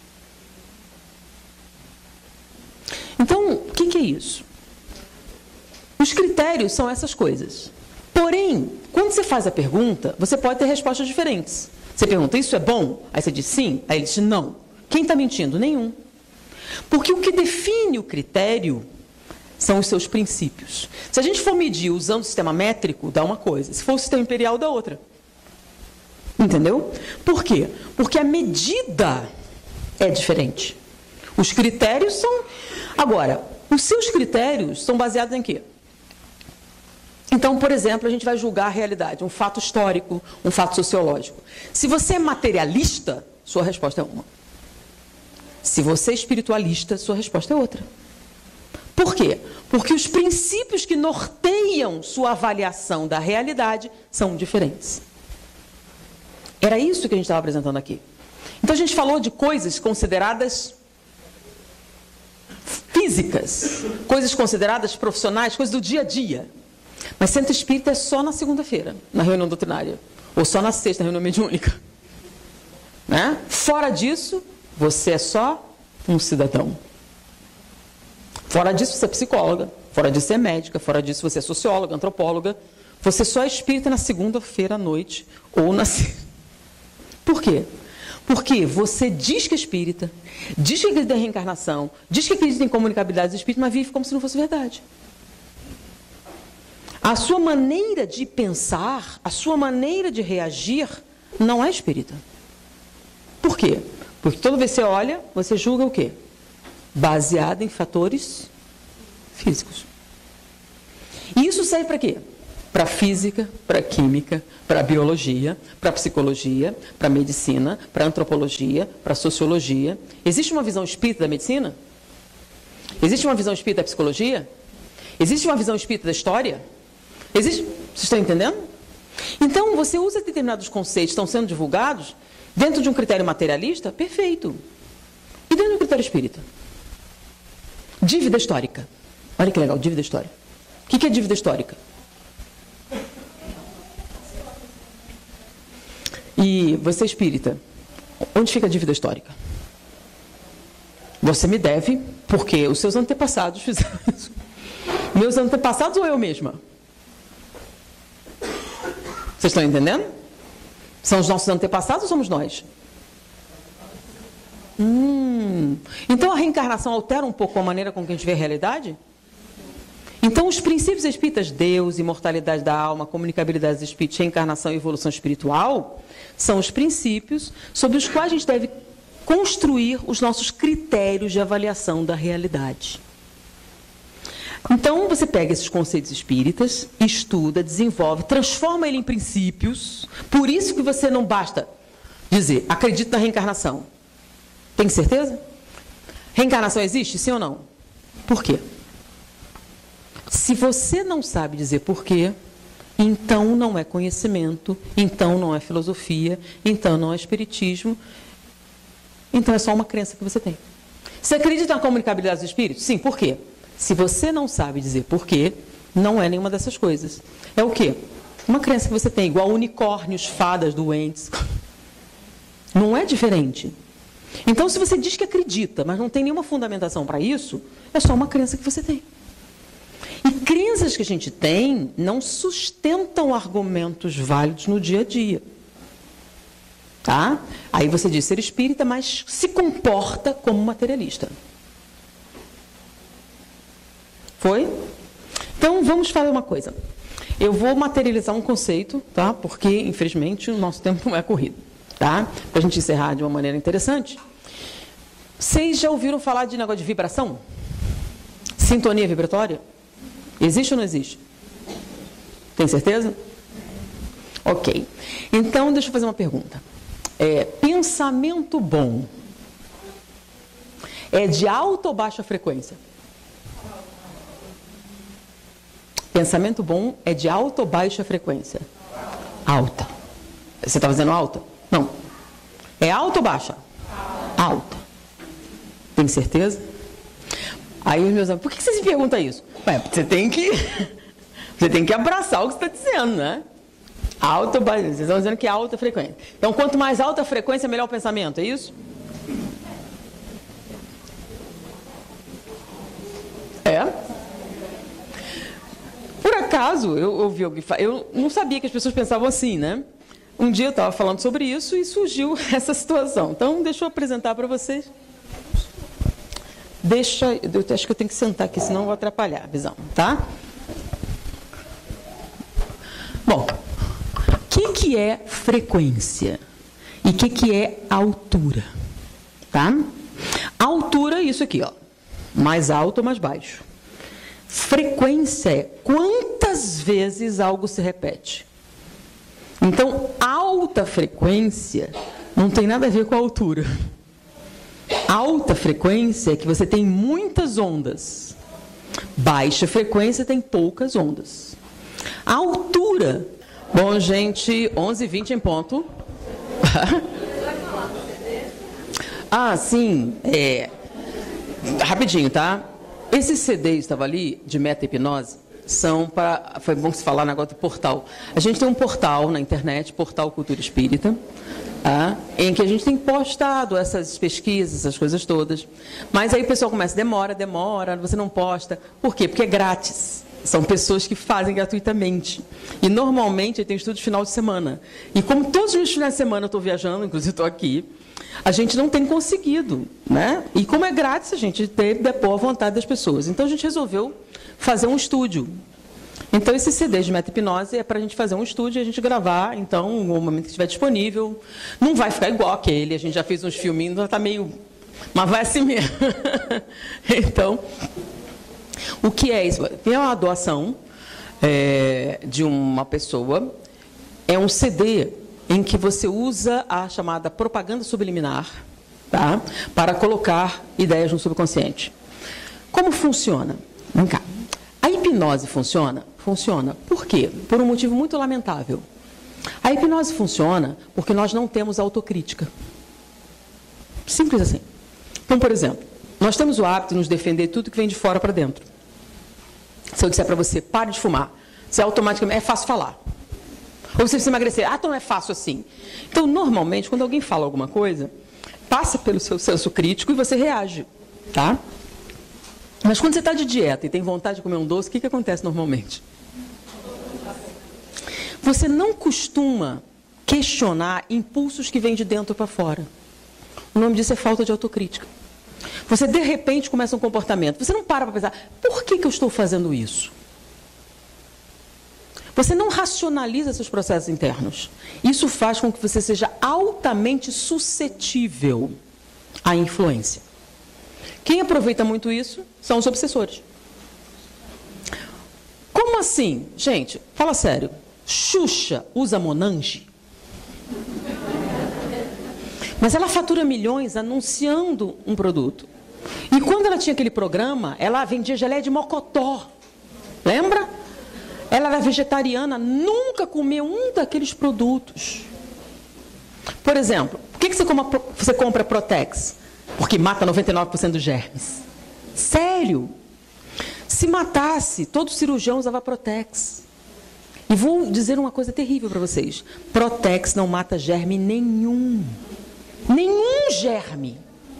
Então, o que, que é isso? Os critérios são essas coisas. Porém, quando você faz a pergunta, você pode ter respostas diferentes. Você pergunta, isso é bom? Aí você diz sim, aí ele diz não. Quem está mentindo? Nenhum. Porque o que define o critério são os seus princípios. Se a gente for medir usando o sistema métrico, dá uma coisa. Se for o sistema imperial, dá outra. Entendeu? Por quê? Porque a medida é diferente. Os critérios são... Agora, os seus critérios são baseados em quê? Então, por exemplo, a gente vai julgar a realidade, um fato histórico, um fato sociológico. Se você é materialista, sua resposta é uma. Se você é espiritualista, sua resposta é outra. Por quê? Porque os princípios que norteiam sua avaliação da realidade são diferentes. Era isso que a gente estava apresentando aqui. Então, a gente falou de coisas consideradas físicas, coisas consideradas profissionais, coisas do dia a dia. Mas centro espírita é só na segunda-feira, na reunião doutrinária. Ou só na sexta, na reunião mediúnica. Né? Fora disso, você é só um cidadão. Fora disso, você é psicóloga. Fora disso, você é médica. Fora disso, você é socióloga, antropóloga. Você só é espírita na segunda-feira à noite. Ou na... Por quê? Porque você diz que é espírita, diz que acredita em reencarnação, diz que acredita em comunicabilidade do espírito, mas vive como se não fosse verdade. A sua maneira de pensar, a sua maneira de reagir, não é espírita. Por quê? Porque toda vez que você olha, você julga o quê? Baseado em fatores físicos. E isso serve para quê? Para física, para química, para biologia, para psicologia, para medicina, para antropologia, para sociologia. Existe uma visão espírita da medicina? Existe uma visão espírita da psicologia? Existe uma visão espírita da história? Existe? Vocês estão entendendo? Então, você usa determinados conceitos que estão sendo divulgados dentro de um critério materialista? Perfeito. E dentro do critério espírita? Dívida histórica. Olha que legal, dívida histórica. O que é dívida histórica? E você é espírita, onde fica a dívida histórica? Você me deve porque os seus antepassados fizeram isso. Meus antepassados ou eu mesma? Vocês estão entendendo? São os nossos antepassados ou somos nós? Hum, então a reencarnação altera um pouco a maneira com que a gente vê a realidade? Então os princípios espíritas, Deus, imortalidade da alma, comunicabilidade dos espíritos, reencarnação e evolução espiritual, são os princípios sobre os quais a gente deve construir os nossos critérios de avaliação da realidade. Então, você pega esses conceitos espíritas, estuda, desenvolve, transforma ele em princípios. Por isso que você não basta dizer, acredito na reencarnação. Tem certeza? Reencarnação existe, sim ou não? Por quê? Se você não sabe dizer por quê, então não é conhecimento, então não é filosofia, então não é espiritismo, então é só uma crença que você tem. Você acredita na comunicabilidade dos espíritos? Sim, por quê? Se você não sabe dizer por quê, não é nenhuma dessas coisas. É o quê? Uma crença que você tem, igual unicórnios, fadas, doentes. Não é diferente. Então, se você diz que acredita, mas não tem nenhuma fundamentação para isso, é só uma crença que você tem. E crenças que a gente tem não sustentam argumentos válidos no dia a dia. Tá? Aí você diz ser espírita, mas se comporta como materialista. Foi? Então, vamos fazer uma coisa. Eu vou materializar um conceito, tá? Porque, infelizmente, o nosso tempo não é corrido. Tá? Para a gente encerrar de uma maneira interessante. Vocês já ouviram falar de negócio de vibração? Sintonia vibratória? Existe ou não existe? Tem certeza? Ok. Então, deixa eu fazer uma pergunta. É, pensamento bom é de alta ou baixa frequência? Pensamento bom é de alta ou baixa frequência? Alta. Você está fazendo alta? Não. É alta ou baixa? Alta. Tem certeza? Aí os meus amigos, por que você se pergunta isso? Ué, você tem que, você tem que abraçar o que você está dizendo, né? Alta ou baixa? Vocês estão dizendo que é alta frequência. Então, quanto mais alta a frequência, melhor o pensamento, é isso? É? Por acaso, eu ouvi alguém falar, eu não sabia que as pessoas pensavam assim, né? Um dia eu estava falando sobre isso e surgiu essa situação. Então, deixa eu apresentar para vocês. Deixa, eu acho que eu tenho que sentar aqui, senão eu vou atrapalhar a visão, tá? Bom, o que, que é frequência? E o que, que é altura? Tá? Altura é isso aqui, ó. Mais alto ou mais baixo. Frequência é quantas vezes algo se repete. Então, alta frequência não tem nada a ver com a altura. Alta frequência é que você tem muitas ondas. Baixa frequência tem poucas ondas. A altura. Bom, gente, onze e vinte em ponto. Ah, sim. É, rapidinho, tá? Esses C Ds estavam ali, de meta-hipnose, são para... Foi bom se falar negócio do portal. A gente tem um portal na internet, Portal Cultura Espírita, tá? Em que a gente tem postado essas pesquisas, essas coisas todas. Mas aí o pessoal começa, demora, demora, você não posta. Por quê? Porque é grátis. São pessoas que fazem gratuitamente. E, normalmente, eu tenho estudo de final de semana. E como todos os finais de semana eu estou viajando, inclusive estou aqui, a gente não tem conseguido, né? E como é grátis, a gente tem que depor a vontade das pessoas. Então, a gente resolveu fazer um estúdio. Então, esse C D de meta-hipnose é para a gente fazer um estúdio e a gente gravar, então, no momento que estiver disponível. Não vai ficar igual aquele, a gente já fez uns filminhos, já está meio... Mas vai assim mesmo. Então... O que é isso? É uma doação é, de uma pessoa. É um C D em que você usa a chamada propaganda subliminar, tá? Para colocar ideias no subconsciente. Como funciona? Vem cá. A hipnose funciona? Funciona. Por quê? Por um motivo muito lamentável. A hipnose funciona porque nós não temos autocrítica. Simples assim. Então, por exemplo, nós temos o hábito de nos defender tudo que vem de fora para dentro. Se eu disser para você, pare de fumar, você automaticamente, é fácil falar. Ou você precisa emagrecer, ah, então não é fácil assim. Então, normalmente, quando alguém fala alguma coisa, passa pelo seu senso crítico e você reage, tá? Mas quando você está de dieta e tem vontade de comer um doce, o que, que acontece normalmente? Você não costuma questionar impulsos que vêm de dentro para fora. O nome disso é falta de autocrítica. Você, de repente, começa um comportamento. Você não para para pensar, por que, que eu estou fazendo isso? Você não racionaliza seus processos internos. Isso faz com que você seja altamente suscetível à influência. Quem aproveita muito isso são os obsessores. Como assim? Gente, fala sério. Xuxa usa Monange? Mas ela fatura milhões anunciando um produto. E quando ela tinha aquele programa, ela vendia geleia de mocotó. Lembra? Ela era vegetariana, nunca comeu um daqueles produtos. Por exemplo, por que você compra, você compra Protex? Porque mata noventa e nove por cento dos germes. Sério? Se matasse, todo cirurgião usava Protex. E vou dizer uma coisa terrível para vocês. Protex não mata germe nenhum. Nenhum germe.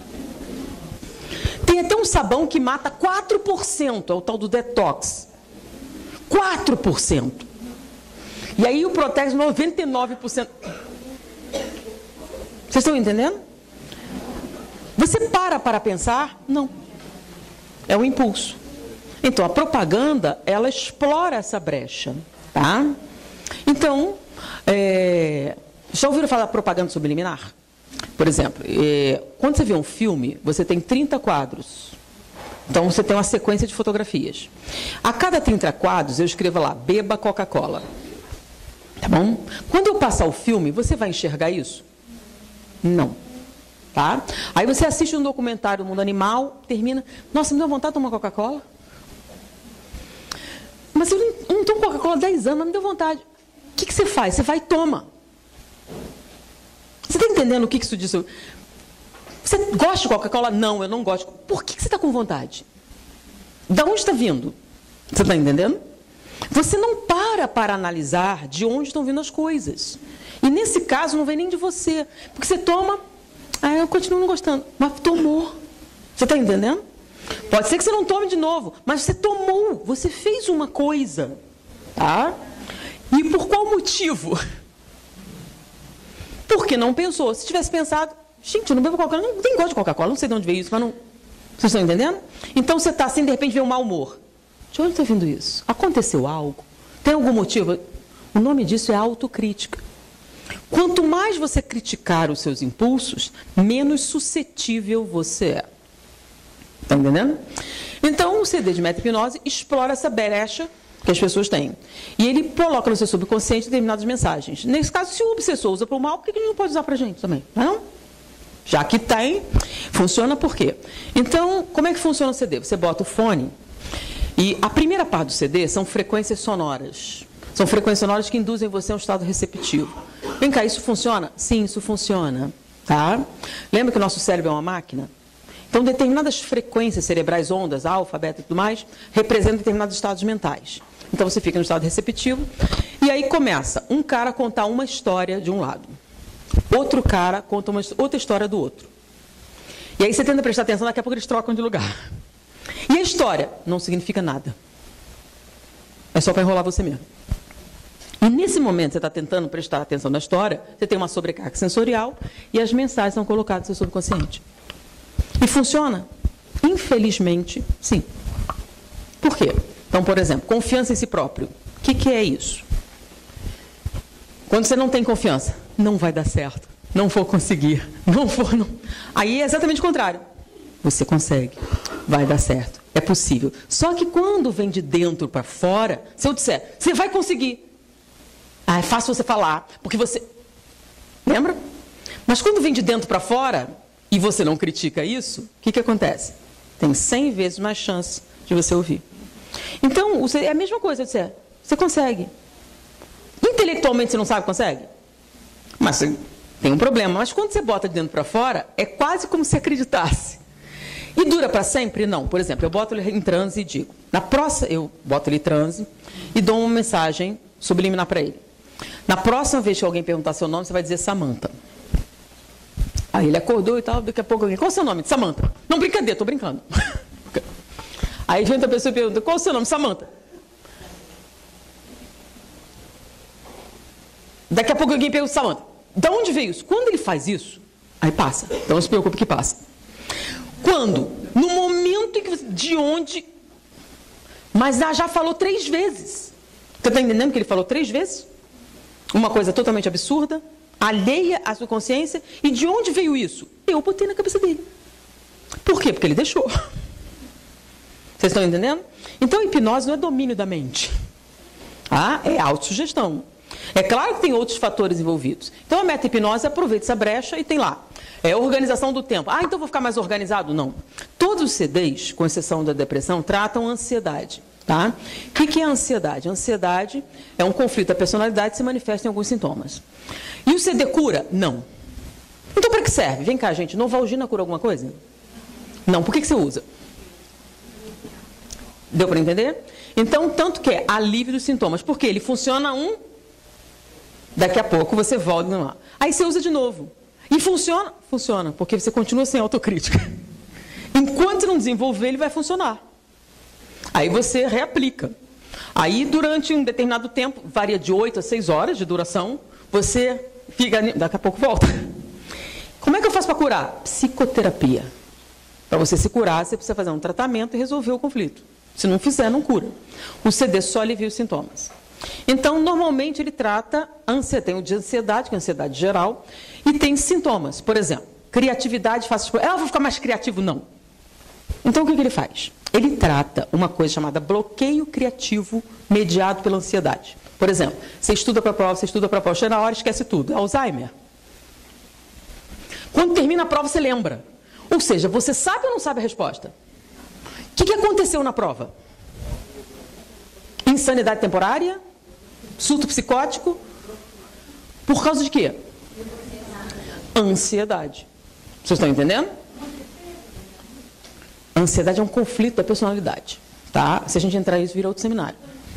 Tem até um sabão que mata quatro por cento, é o tal do detox. quatro por cento. E aí o Protex noventa e nove por cento. Vocês estão entendendo? Você para para pensar? Não. É um impulso. Então, a propaganda, ela explora essa brecha. Tá? Então, é... já ouviram falar propaganda subliminar? Por exemplo, é... quando você vê um filme, você tem trinta quadros. Então, você tem uma sequência de fotografias. A cada trinta quadros, eu escrevo lá, beba Coca-Cola. Tá bom? Quando eu passar o filme, você vai enxergar isso? Não. Tá? Aí você assiste um documentário do mundo animal, termina, nossa, me deu vontade de tomar Coca-Cola? Mas eu não, não tomo Coca-Cola há dez anos, mas me deu vontade. O que, que você faz? Você vai e toma. Você está entendendo o que, que isso diz? Você gosta de Coca-Cola? Não, eu não gosto. Por que, que você está com vontade? Da onde está vindo? Você está entendendo? Você não para para analisar de onde estão vindo as coisas. E nesse caso não vem nem de você. Porque você toma, ah, eu continuo não gostando. Mas tomou. Você está entendendo? Pode ser que você não tome de novo, mas você tomou, você fez uma coisa. Tá? E por qual motivo? Porque não pensou. Se tivesse pensado, gente, eu não bebo Coca-Cola, não tem gosto de Coca-Cola, não sei de onde veio isso, mas não... Vocês estão entendendo? Então você está assim, de repente vem um mau humor. De onde está vindo isso? Aconteceu algo? Tem algum motivo? O nome disso é autocrítica. Quanto mais você criticar os seus impulsos, menos suscetível você é. Está entendendo? Então, o C D de meta-hipnose explora essa brecha que as pessoas têm. E ele coloca no seu subconsciente determinadas mensagens. Nesse caso, se o obsessor usa para o mal, por que ele não pode usar para a gente também? Não é não? Já que tem, funciona por quê? Então, como é que funciona o C D? Você bota o fone e a primeira parte do C D são frequências sonoras. São frequências sonoras que induzem você a um estado receptivo. Vem cá, isso funciona? Sim, isso funciona. Tá? Lembra que o nosso cérebro é uma máquina? Então, determinadas frequências cerebrais, ondas, alfa, beta e tudo mais, representam determinados estados mentais. Então, você fica no estado receptivo. E aí começa um cara a contar uma história de um lado. Outro cara conta uma, outra história do outro. E aí você tenta prestar atenção, daqui a pouco eles trocam de lugar. E a história não significa nada. É só para enrolar você mesmo. E nesse momento você está tentando prestar atenção na história, você tem uma sobrecarga sensorial e as mensagens são colocadas no seu subconsciente. E funciona? Infelizmente, sim. Por quê? Então, por exemplo, confiança em si próprio. O que, que é isso? Quando você não tem confiança, não vai dar certo, não vou conseguir, não vou... Não. Aí é exatamente o contrário. Você consegue, vai dar certo, é possível. Só que quando vem de dentro para fora, se eu disser, você vai conseguir. Ah, é fácil você falar, porque você... Lembra? Mas quando vem de dentro para fora, e você não critica isso, o que, que acontece? Tem cem vezes mais chance de você ouvir. Então, você, é a mesma coisa, eu disser, você consegue. Intelectualmente você não sabe que consegue? Mas você tem um problema. Mas quando você bota de dentro para fora, é quase como se acreditasse. E dura para sempre? Não. Por exemplo, eu boto ele em transe e digo, na próxima, eu boto ele em transe e dou uma mensagem subliminar para ele. Na próxima vez que alguém perguntar seu nome, você vai dizer Samantha. Aí ele acordou e tal, daqui a pouco alguém, qual é o seu nome? Samantha. Não, brincadeira, estou brincando. Aí vem outra pessoa e pergunta, qual é o seu nome? Samantha. Daqui a pouco alguém pergunta, Samantha, de onde veio isso? Quando ele faz isso, aí passa. Então não se preocupe que passa. Quando? No momento em que você, de onde... Mas já falou três vezes. Você está entendendo que ele falou três vezes? Uma coisa totalmente absurda, alheia à sua consciência. E de onde veio isso? Eu botei na cabeça dele. Por quê? Porque ele deixou. Vocês estão entendendo? Então, a hipnose não é domínio da mente. Ah, é autossugestão. É claro que tem outros fatores envolvidos. Então, a meta-hipnose aproveita essa brecha e tem lá. É organização do tempo. Ah, então vou ficar mais organizado? Não. Todos os C Ds, com exceção da depressão, tratam ansiedade. Tá? O que, que é a ansiedade? A ansiedade é um conflito da personalidade que se manifesta em alguns sintomas. E o C D cura? Não. Então, para que serve? Vem cá, gente. Novalgina cura alguma coisa? Não. Por que, que você usa? Deu para entender? Então, tanto que é alívio dos sintomas. Porque ele funciona um, daqui a pouco você volta lá. Aí você usa de novo. E funciona? Funciona, porque você continua sem autocrítica. Enquanto você não desenvolver, ele vai funcionar. Aí você reaplica. Aí, durante um determinado tempo, varia de oito a seis horas de duração, você fica... Daqui a pouco volta. Como é que eu faço para curar? Psicoterapia. Para você se curar, você precisa fazer um tratamento e resolver o conflito. Se não fizer, não cura. O C D só alivia os sintomas. Então, normalmente, ele trata... Ansiedade, tem o de ansiedade, que é a ansiedade geral, e tem sintomas. Por exemplo, criatividade, fácil... Ah, eu vou ficar mais criativo? Não. Então, o que, que ele faz? Ele trata uma coisa chamada bloqueio criativo mediado pela ansiedade. Por exemplo, você estuda para a prova, você estuda para a prova, chega na hora, esquece tudo. Alzheimer. Quando termina a prova, você lembra. Ou seja, você sabe ou não sabe a resposta? O que, que aconteceu na prova? Insanidade temporária? Surto psicótico? Por causa de quê? Ansiedade. Vocês estão entendendo? A ansiedade é um conflito da personalidade. Tá? Se a gente entrar nisso, vira outro seminário.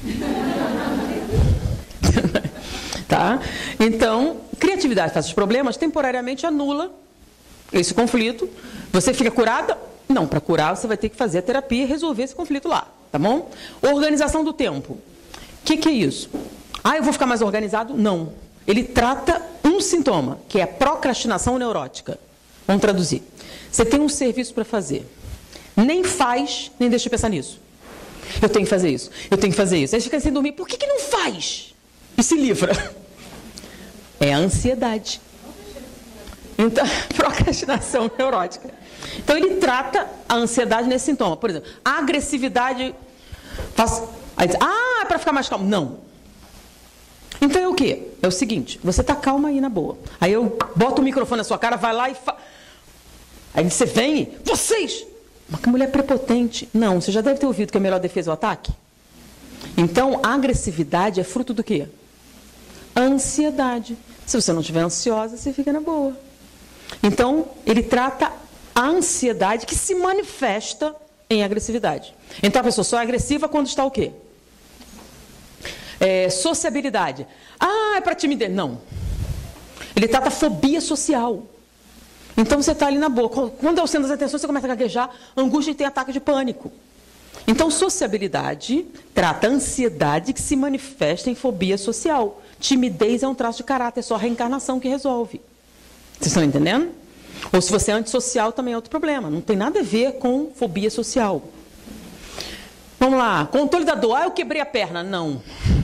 Tá? Então, criatividade faz os problemas, temporariamente anula esse conflito. Você fica curada? Não, para curar você vai ter que fazer a terapia e resolver esse conflito lá. Tá bom? Organização do tempo. O que, que é isso? Ah, eu vou ficar mais organizado? Não. Ele trata um sintoma, que é a procrastinação neurótica. Vamos traduzir. Você tem um serviço para fazer. Nem faz, nem deixa de pensar nisso. Eu tenho que fazer isso, eu tenho que fazer isso. Aí fica sem dormir, por que, que não faz? E se livra. É a ansiedade. Então, procrastinação neurótica. Então, ele trata a ansiedade nesse sintoma. Por exemplo, a agressividade... Faz, aí diz, ah, é para ficar mais calmo. Não. Então, é o quê? É o seguinte, você está calma aí na boa. Aí eu boto o microfone na sua cara, vai lá e... Fa... Aí você vem, vocês... Mas que mulher prepotente. Não, você já deve ter ouvido que a melhor defesa é o ataque. Então, a agressividade é fruto do quê? Ansiedade. Se você não estiver ansiosa, você fica na boa. Então, ele trata a ansiedade que se manifesta em agressividade. Então, a pessoa só é agressiva quando está o quê? É, sociabilidade. Ah, é para timidez. Não. Ele trata a fobia social. Então, você está ali na boa. Quando é o centro das atenções, você começa a gaguejar, angústia e tem ataque de pânico. Então, sociabilidade trata a ansiedade que se manifesta em fobia social. Timidez é um traço de caráter, é só a reencarnação que resolve. Vocês estão entendendo? Ou se você é antissocial, também é outro problema. Não tem nada a ver com fobia social. Vamos lá. Controle da dor. Ah, eu quebrei a perna. Não.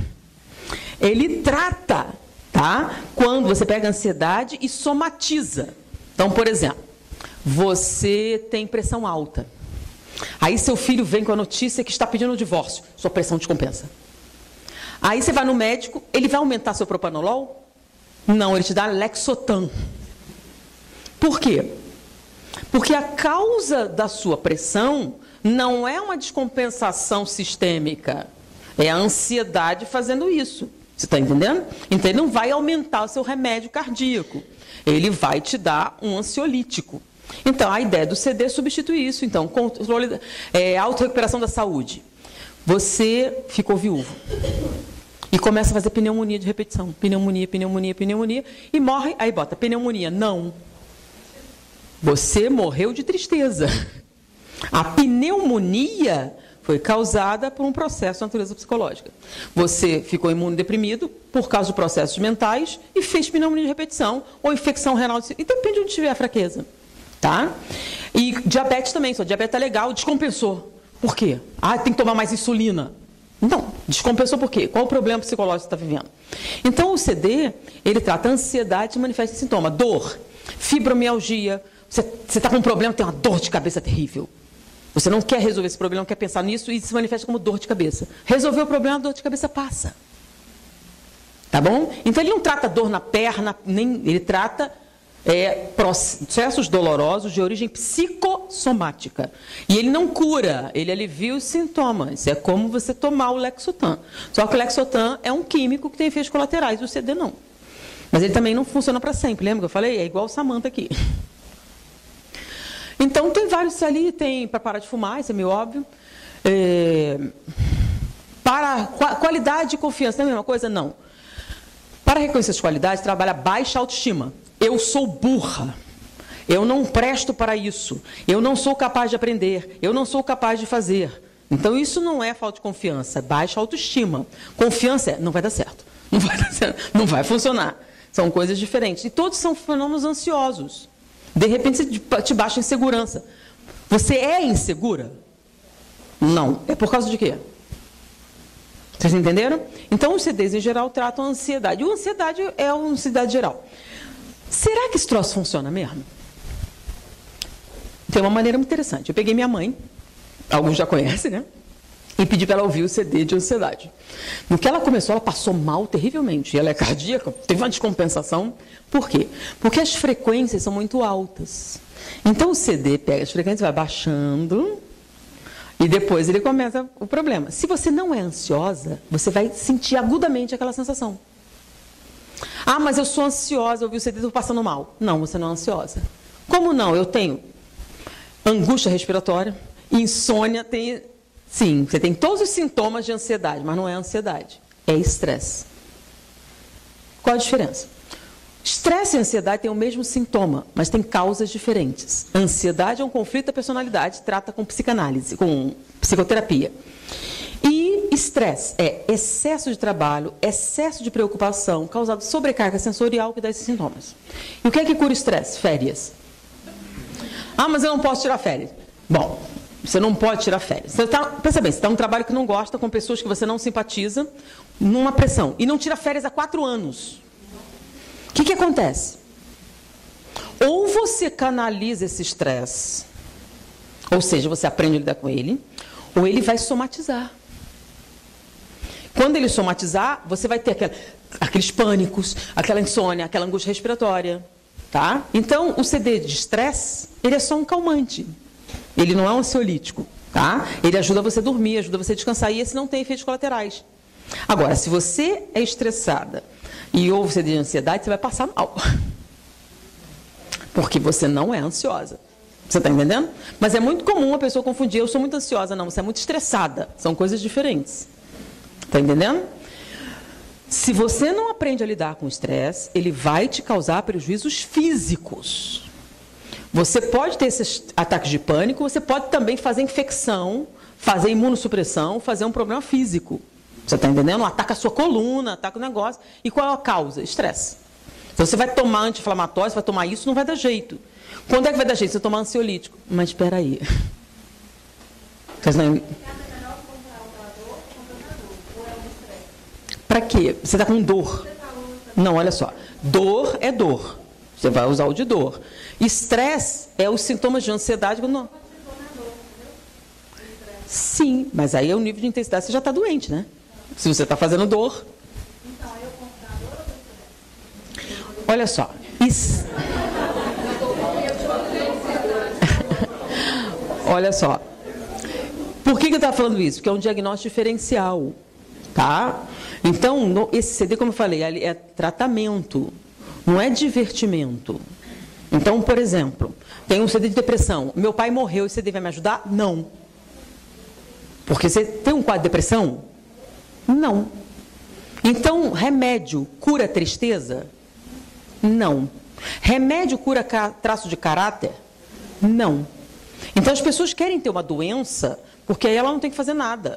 Ele trata, tá? Quando você pega a ansiedade e somatiza. Então, por exemplo, você tem pressão alta. Aí seu filho vem com a notícia que está pedindo o divórcio. Sua pressão descompensa. Aí você vai no médico, ele vai aumentar seu propanolol? Não, ele te dá Lexotan. Por quê? Porque a causa da sua pressão não é uma descompensação sistêmica. É a ansiedade fazendo isso. Você está entendendo? Então, ele não vai aumentar o seu remédio cardíaco. Ele vai te dar um ansiolítico. Então, a ideia do C D é substituir isso. Então, controle, é, autorrecuperação da saúde. Você ficou viúvo. E começa a fazer pneumonia de repetição. Pneumonia, pneumonia, pneumonia. E morre, aí bota pneumonia. Não. Você morreu de tristeza. A pneumonia foi causada por um processo de natureza psicológica. Você ficou imunodeprimido por causa de processos mentais e fez pneumonia de repetição ou infecção renal. Então, depende de onde tiver a fraqueza. Tá? E diabetes também. Só diabetes é legal, descompensou. Por quê? Ah, tem que tomar mais insulina. Não, descompensou por quê? Qual o problema psicológico que você está vivendo? Então, o C D, ele trata a ansiedade e manifesta sintoma. Dor, fibromialgia. Você está com um problema, tem uma dor de cabeça terrível. Você não quer resolver esse problema, não quer pensar nisso e se manifesta como dor de cabeça. Resolveu o problema, a dor de cabeça passa. Tá bom? Então, ele não trata dor na perna, nem ele trata é, processos dolorosos de origem psicossomática. E ele não cura, ele alivia os sintomas. É como você tomar o Lexotan. Só que o Lexotan é um químico que tem efeitos colaterais, o C D não. Mas ele também não funciona para sempre. Lembra que eu falei? É igual o Samanta aqui. Então, tem vários ali, tem para parar de fumar, isso é meio óbvio. É, para qualidade e confiança, não é a mesma coisa? Não. Para reconhecer as qualidades, trabalha baixa autoestima. Eu sou burra. Eu não presto para isso. Eu não sou capaz de aprender. Eu não sou capaz de fazer. Então, isso não é falta de confiança, é baixa autoestima. Confiança é, não vai dar certo. Não vai dar certo, não vai funcionar. São coisas diferentes. E todos são fenômenos ansiosos. De repente, você te baixa insegurança. Você é insegura? Não. É por causa de quê? Vocês entenderam? Então, os C Ds, em geral, tratam a ansiedade. E a ansiedade é a ansiedade geral. Será que esse troço funciona mesmo? Tem uma maneira muito interessante. Eu peguei minha mãe, alguns já conhecem, né? E pedi para ela ouvir o C D de ansiedade. No que ela começou, ela passou mal terrivelmente. Ela é cardíaca, teve uma descompensação. Por quê? Porque as frequências são muito altas. Então, o C D pega as frequências, vai baixando, e depois ele começa o problema. Se você não é ansiosa, você vai sentir agudamente aquela sensação. Ah, mas eu sou ansiosa, eu ouvi o C D, estou passando mal. Não, você não é ansiosa. Como não? Eu tenho angústia respiratória, insônia, tem... Sim, você tem todos os sintomas de ansiedade, mas não é ansiedade, é estresse. Qual a diferença? Estresse e ansiedade têm o mesmo sintoma, mas têm causas diferentes. Ansiedade é um conflito da personalidade, trata com psicanálise, com psicoterapia. E estresse é excesso de trabalho, excesso de preocupação, causado sobrecarga sensorial que dá esses sintomas. E o que é que cura o estresse? Férias. Ah, mas eu não posso tirar férias. Bom, Você não pode tirar férias. Você tá, pensa bem, você está num trabalho que não gosta, com pessoas que você não simpatiza, numa pressão, e não tira férias há quatro anos. O que, que acontece? Ou você canaliza esse estresse, ou seja, você aprende a lidar com ele, ou ele vai somatizar. Quando ele somatizar, você vai ter aquela, aqueles pânicos, aquela insônia, aquela angústia respiratória. Tá? Então, o C D de estresse, ele é só um calmante. Ele não é um ansiolítico. Tá? Ele ajuda você a dormir, ajuda você a descansar, e esse não tem efeitos colaterais. Agora, se você é estressada e houve C D de ansiedade, você vai passar mal. Porque você não é ansiosa. Você está entendendo? Mas é muito comum a pessoa confundir, eu sou muito ansiosa. Não, você é muito estressada. São coisas diferentes. Está entendendo? Se você não aprende a lidar com o estresse, ele vai te causar prejuízos físicos. Você pode ter esses ataques de pânico, você pode também fazer infecção, fazer imunossupressão, fazer um problema físico. Você está entendendo? Ataca a sua coluna, ataca o negócio. E qual é a causa? Estresse. Então, você vai tomar anti-inflamatório, você vai tomar isso, não vai dar jeito. Quando é que vai dar jeito? Você tomar ansiolítico. Mas espera aí. Vocês não... Para quê? Você está com dor. Não, olha só. Dor é dor. Você vai usar o de dor. Estresse é os sintomas de ansiedade. Não. Sim, mas aí é o nível de intensidade. Você já está doente, né? Se você está fazendo dor. Olha só. Isso... Olha só. Por que, que eu estava falando isso? Porque é um diagnóstico diferencial. Tá? Então, no, esse C D, como eu falei, é tratamento, não é divertimento. Então, por exemplo, tem um C D de depressão. Meu pai morreu, esse C D vai me ajudar? Não. Porque você tem um quadro de depressão? Não. Então, remédio cura tristeza? Não. Remédio cura traço de caráter? Não. Então, as pessoas querem ter uma doença, porque aí ela não tem que fazer nada.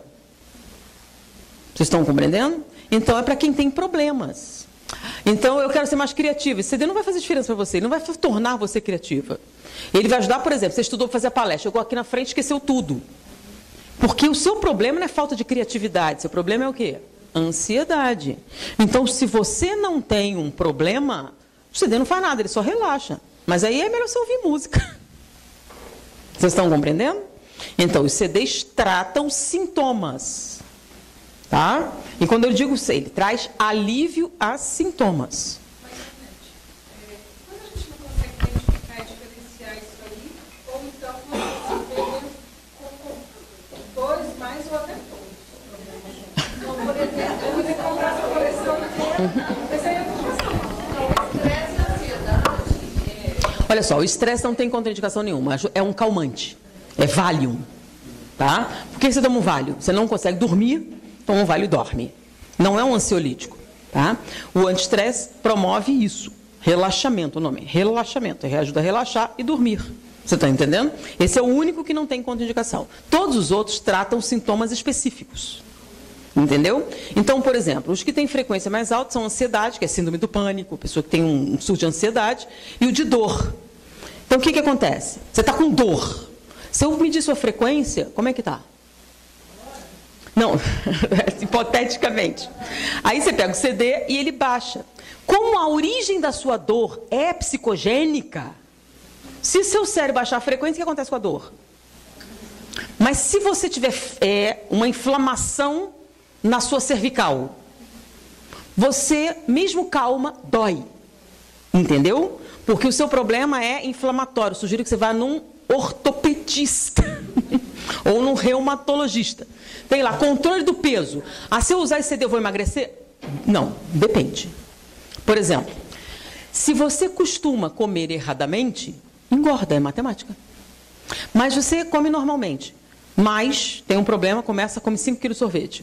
Vocês estão compreendendo? Então, é para quem tem problemas. Então, eu quero ser mais criativa. Esse C D não vai fazer diferença para você, ele não vai tornar você criativa. Ele vai ajudar, por exemplo, você estudou para fazer a palestra, chegou aqui na frente e esqueceu tudo. Porque o seu problema não é falta de criatividade, seu problema é o quê? Ansiedade. Então, se você não tem um problema, o C D não faz nada, ele só relaxa. Mas aí é melhor você ouvir música. Vocês estão compreendendo? Então, os C Ds tratam sintomas. Tá? E quando eu digo isso, ele traz alívio a sintomas. Mas, quando a gente não consegue identificar e diferenciar isso aí, ou então quando se vê com dois, mais ou até todos. Então, por exemplo, eu vou comprar essa coleção aqui, mas aí eu vou passar. Então, o estresse e a ansiedade... Olha só, o estresse não tem contraindicação nenhuma, é um calmante, é Valium. Tá? Por que você toma um Valium? Você não consegue dormir, toma um Valium e dorme. Não é um ansiolítico. Tá? O anti-estresse promove isso. Relaxamento, o nome. Relaxamento. Ele ajuda a relaxar e dormir. Você está entendendo? Esse é o único que não tem contraindicação. Todos os outros tratam sintomas específicos. Entendeu? Então, por exemplo, os que têm frequência mais alta são a ansiedade, que é síndrome do pânico, pessoa que tem um surto de ansiedade, e o de dor. Então, o que, que acontece? Você está com dor. Se eu medir sua frequência, como é que está? Não, hipoteticamente. Aí você pega o C D e ele baixa. Como a origem da sua dor é psicogênica, se seu cérebro baixar a frequência, o que acontece com a dor? Mas se você tiver é, uma inflamação na sua cervical, você, mesmo calma, dói. Entendeu? Porque o seu problema é inflamatório. Eu sugiro que você vá num ortopedista ou num reumatologista. Tem lá, controle do peso. Ah, se eu usar esse C D, eu vou emagrecer? Não, depende. Por exemplo, se você costuma comer erradamente, engorda, é matemática. Mas você come normalmente. Mas tem um problema, começa a comer cinco quilos de sorvete.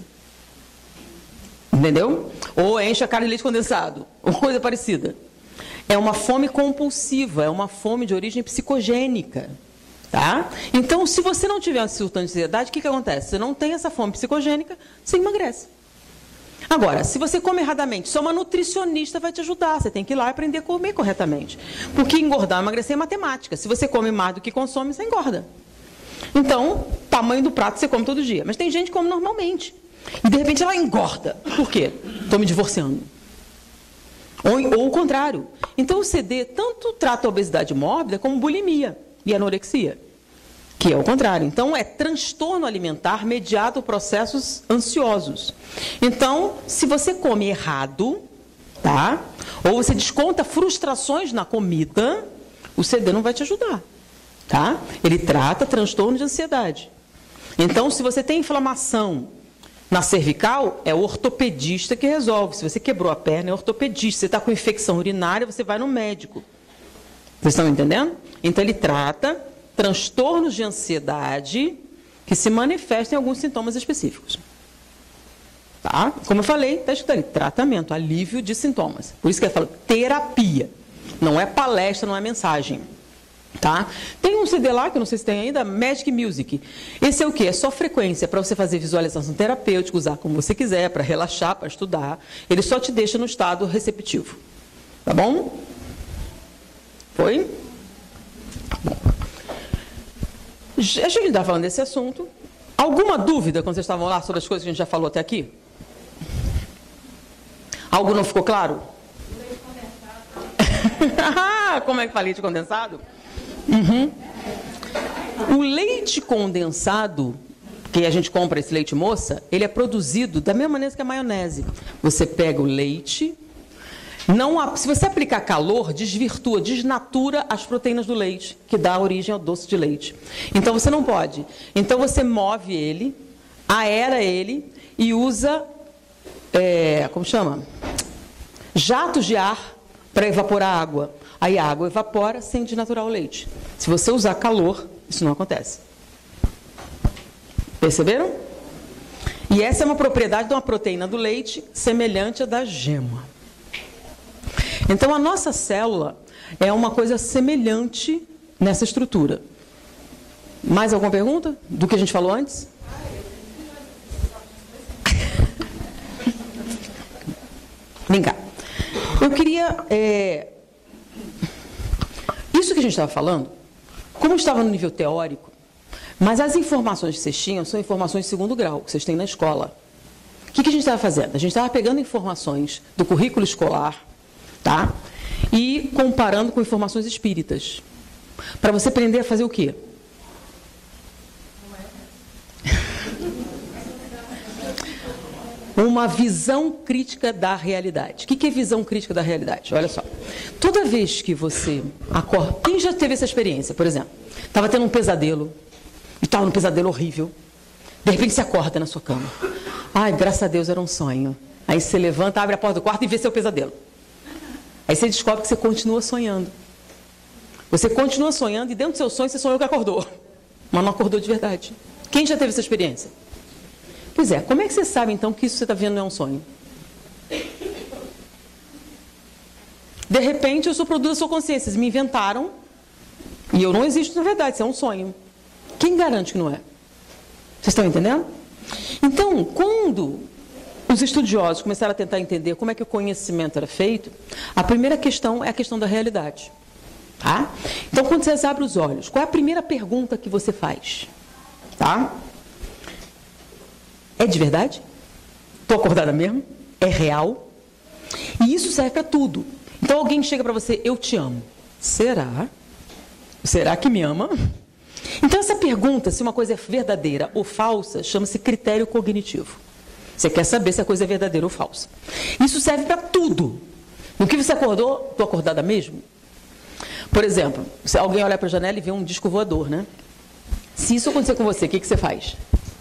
Entendeu? Ou enche a cara de leite condensado, ou coisa parecida. É uma fome compulsiva, é uma fome de origem psicogênica. Tá? Então, se você não tiver uma surto de ansiedade, o que, que acontece? Você não tem essa fome psicogênica, você emagrece. Agora, se você come erradamente, só uma nutricionista vai te ajudar. Você tem que ir lá e aprender a comer corretamente. Porque engordar e emagrecer é matemática. Se você come mais do que consome, você engorda. Então, tamanho do prato você come todo dia. Mas tem gente que come normalmente. E, de repente, ela engorda. Por quê? Estou me divorciando. Ou, ou o contrário. Então, o C D tanto trata a obesidade mórbida como bulimia e anorexia. Que é o contrário. Então, é transtorno alimentar mediado por processos ansiosos. Então, se você come errado, tá? Ou você desconta frustrações na comida, o C D não vai te ajudar. Tá? Ele trata transtorno de ansiedade. Então, se você tem inflamação na cervical, é o ortopedista que resolve. Se você quebrou a perna, é o ortopedista. Se você está com infecção urinária, você vai no médico. Vocês estão entendendo? Então, ele trata transtornos de ansiedade que se manifestam em alguns sintomas específicos. Tá? Como eu falei, está escrito ali, tratamento, alívio de sintomas. Por isso que eu falo terapia. Não é palestra, não é mensagem. Tá? Tem um C D lá, que eu não sei se tem ainda, Magic Music. Esse é o quê? É só frequência, para você fazer visualização terapêutica, usar como você quiser, para relaxar, para estudar. Ele só te deixa no estado receptivo. Tá bom? Foi? Bom. A gente está falando desse assunto. Alguma dúvida quando vocês estavam lá sobre as coisas que a gente já falou até aqui? Algo não ficou claro? Leite condensado. Como é que fala leite condensado? Uhum. O leite condensado, que a gente compra esse leite moça, ele é produzido da mesma maneira que a maionese. Você pega o leite, não, se você aplicar calor, desvirtua, desnatura as proteínas do leite, que dá origem ao doce de leite. Então você não pode. Então você move ele, aera ele e usa, é, como chama? Jatos de ar para evaporar a água. Aí a água evapora sem desnaturar o leite. Se você usar calor, isso não acontece. Perceberam? E essa é uma propriedade de uma proteína do leite semelhante à da gema. Então, a nossa célula é uma coisa semelhante nessa estrutura. Mais alguma pergunta do que a gente falou antes? Vem cá. Eu queria... É... Isso que a gente estava falando, como estava no nível teórico, mas as informações que vocês tinham são informações de segundo grau, que vocês têm na escola. O que, que a gente estava fazendo? A gente estava pegando informações do currículo escolar, tá? E comparando com informações espíritas. Para você aprender a fazer o quê? Uma visão crítica da realidade. O que é visão crítica da realidade? Olha só. Toda vez que você acorda... Quem já teve essa experiência, por exemplo? Estava tendo um pesadelo, e estava num pesadelo horrível. De repente você acorda na sua cama. Ai, graças a Deus era um sonho. Aí você levanta, abre a porta do quarto e vê seu pesadelo. Aí você descobre que você continua sonhando. Você continua sonhando e dentro do seu sonho você sonhou que acordou. Mas não acordou de verdade. Quem já teve essa experiência? Pois é, como é que você sabe, então, que isso que você está vendo não é um sonho? De repente, eu sou produto da sua consciência. Vocês me inventaram e eu não existo na verdade, isso é um sonho. Quem garante que não é? Vocês estão entendendo? Então, quando os estudiosos começaram a tentar entender como é que o conhecimento era feito, a primeira questão é a questão da realidade. Tá? Então, quando vocês abrem os olhos, qual é a primeira pergunta que você faz? Tá? É de verdade? Estou acordada mesmo? É real? E isso serve para tudo. Então alguém chega para você, eu te amo. Será? Será que me ama? Então essa pergunta, se uma coisa é verdadeira ou falsa, chama-se critério cognitivo. Você quer saber se a coisa é verdadeira ou falsa. Isso serve para tudo. No que você acordou, estou acordada mesmo? Por exemplo, se alguém olhar para a janela e vê um disco voador, né? Se isso acontecer com você, o que, que você faz?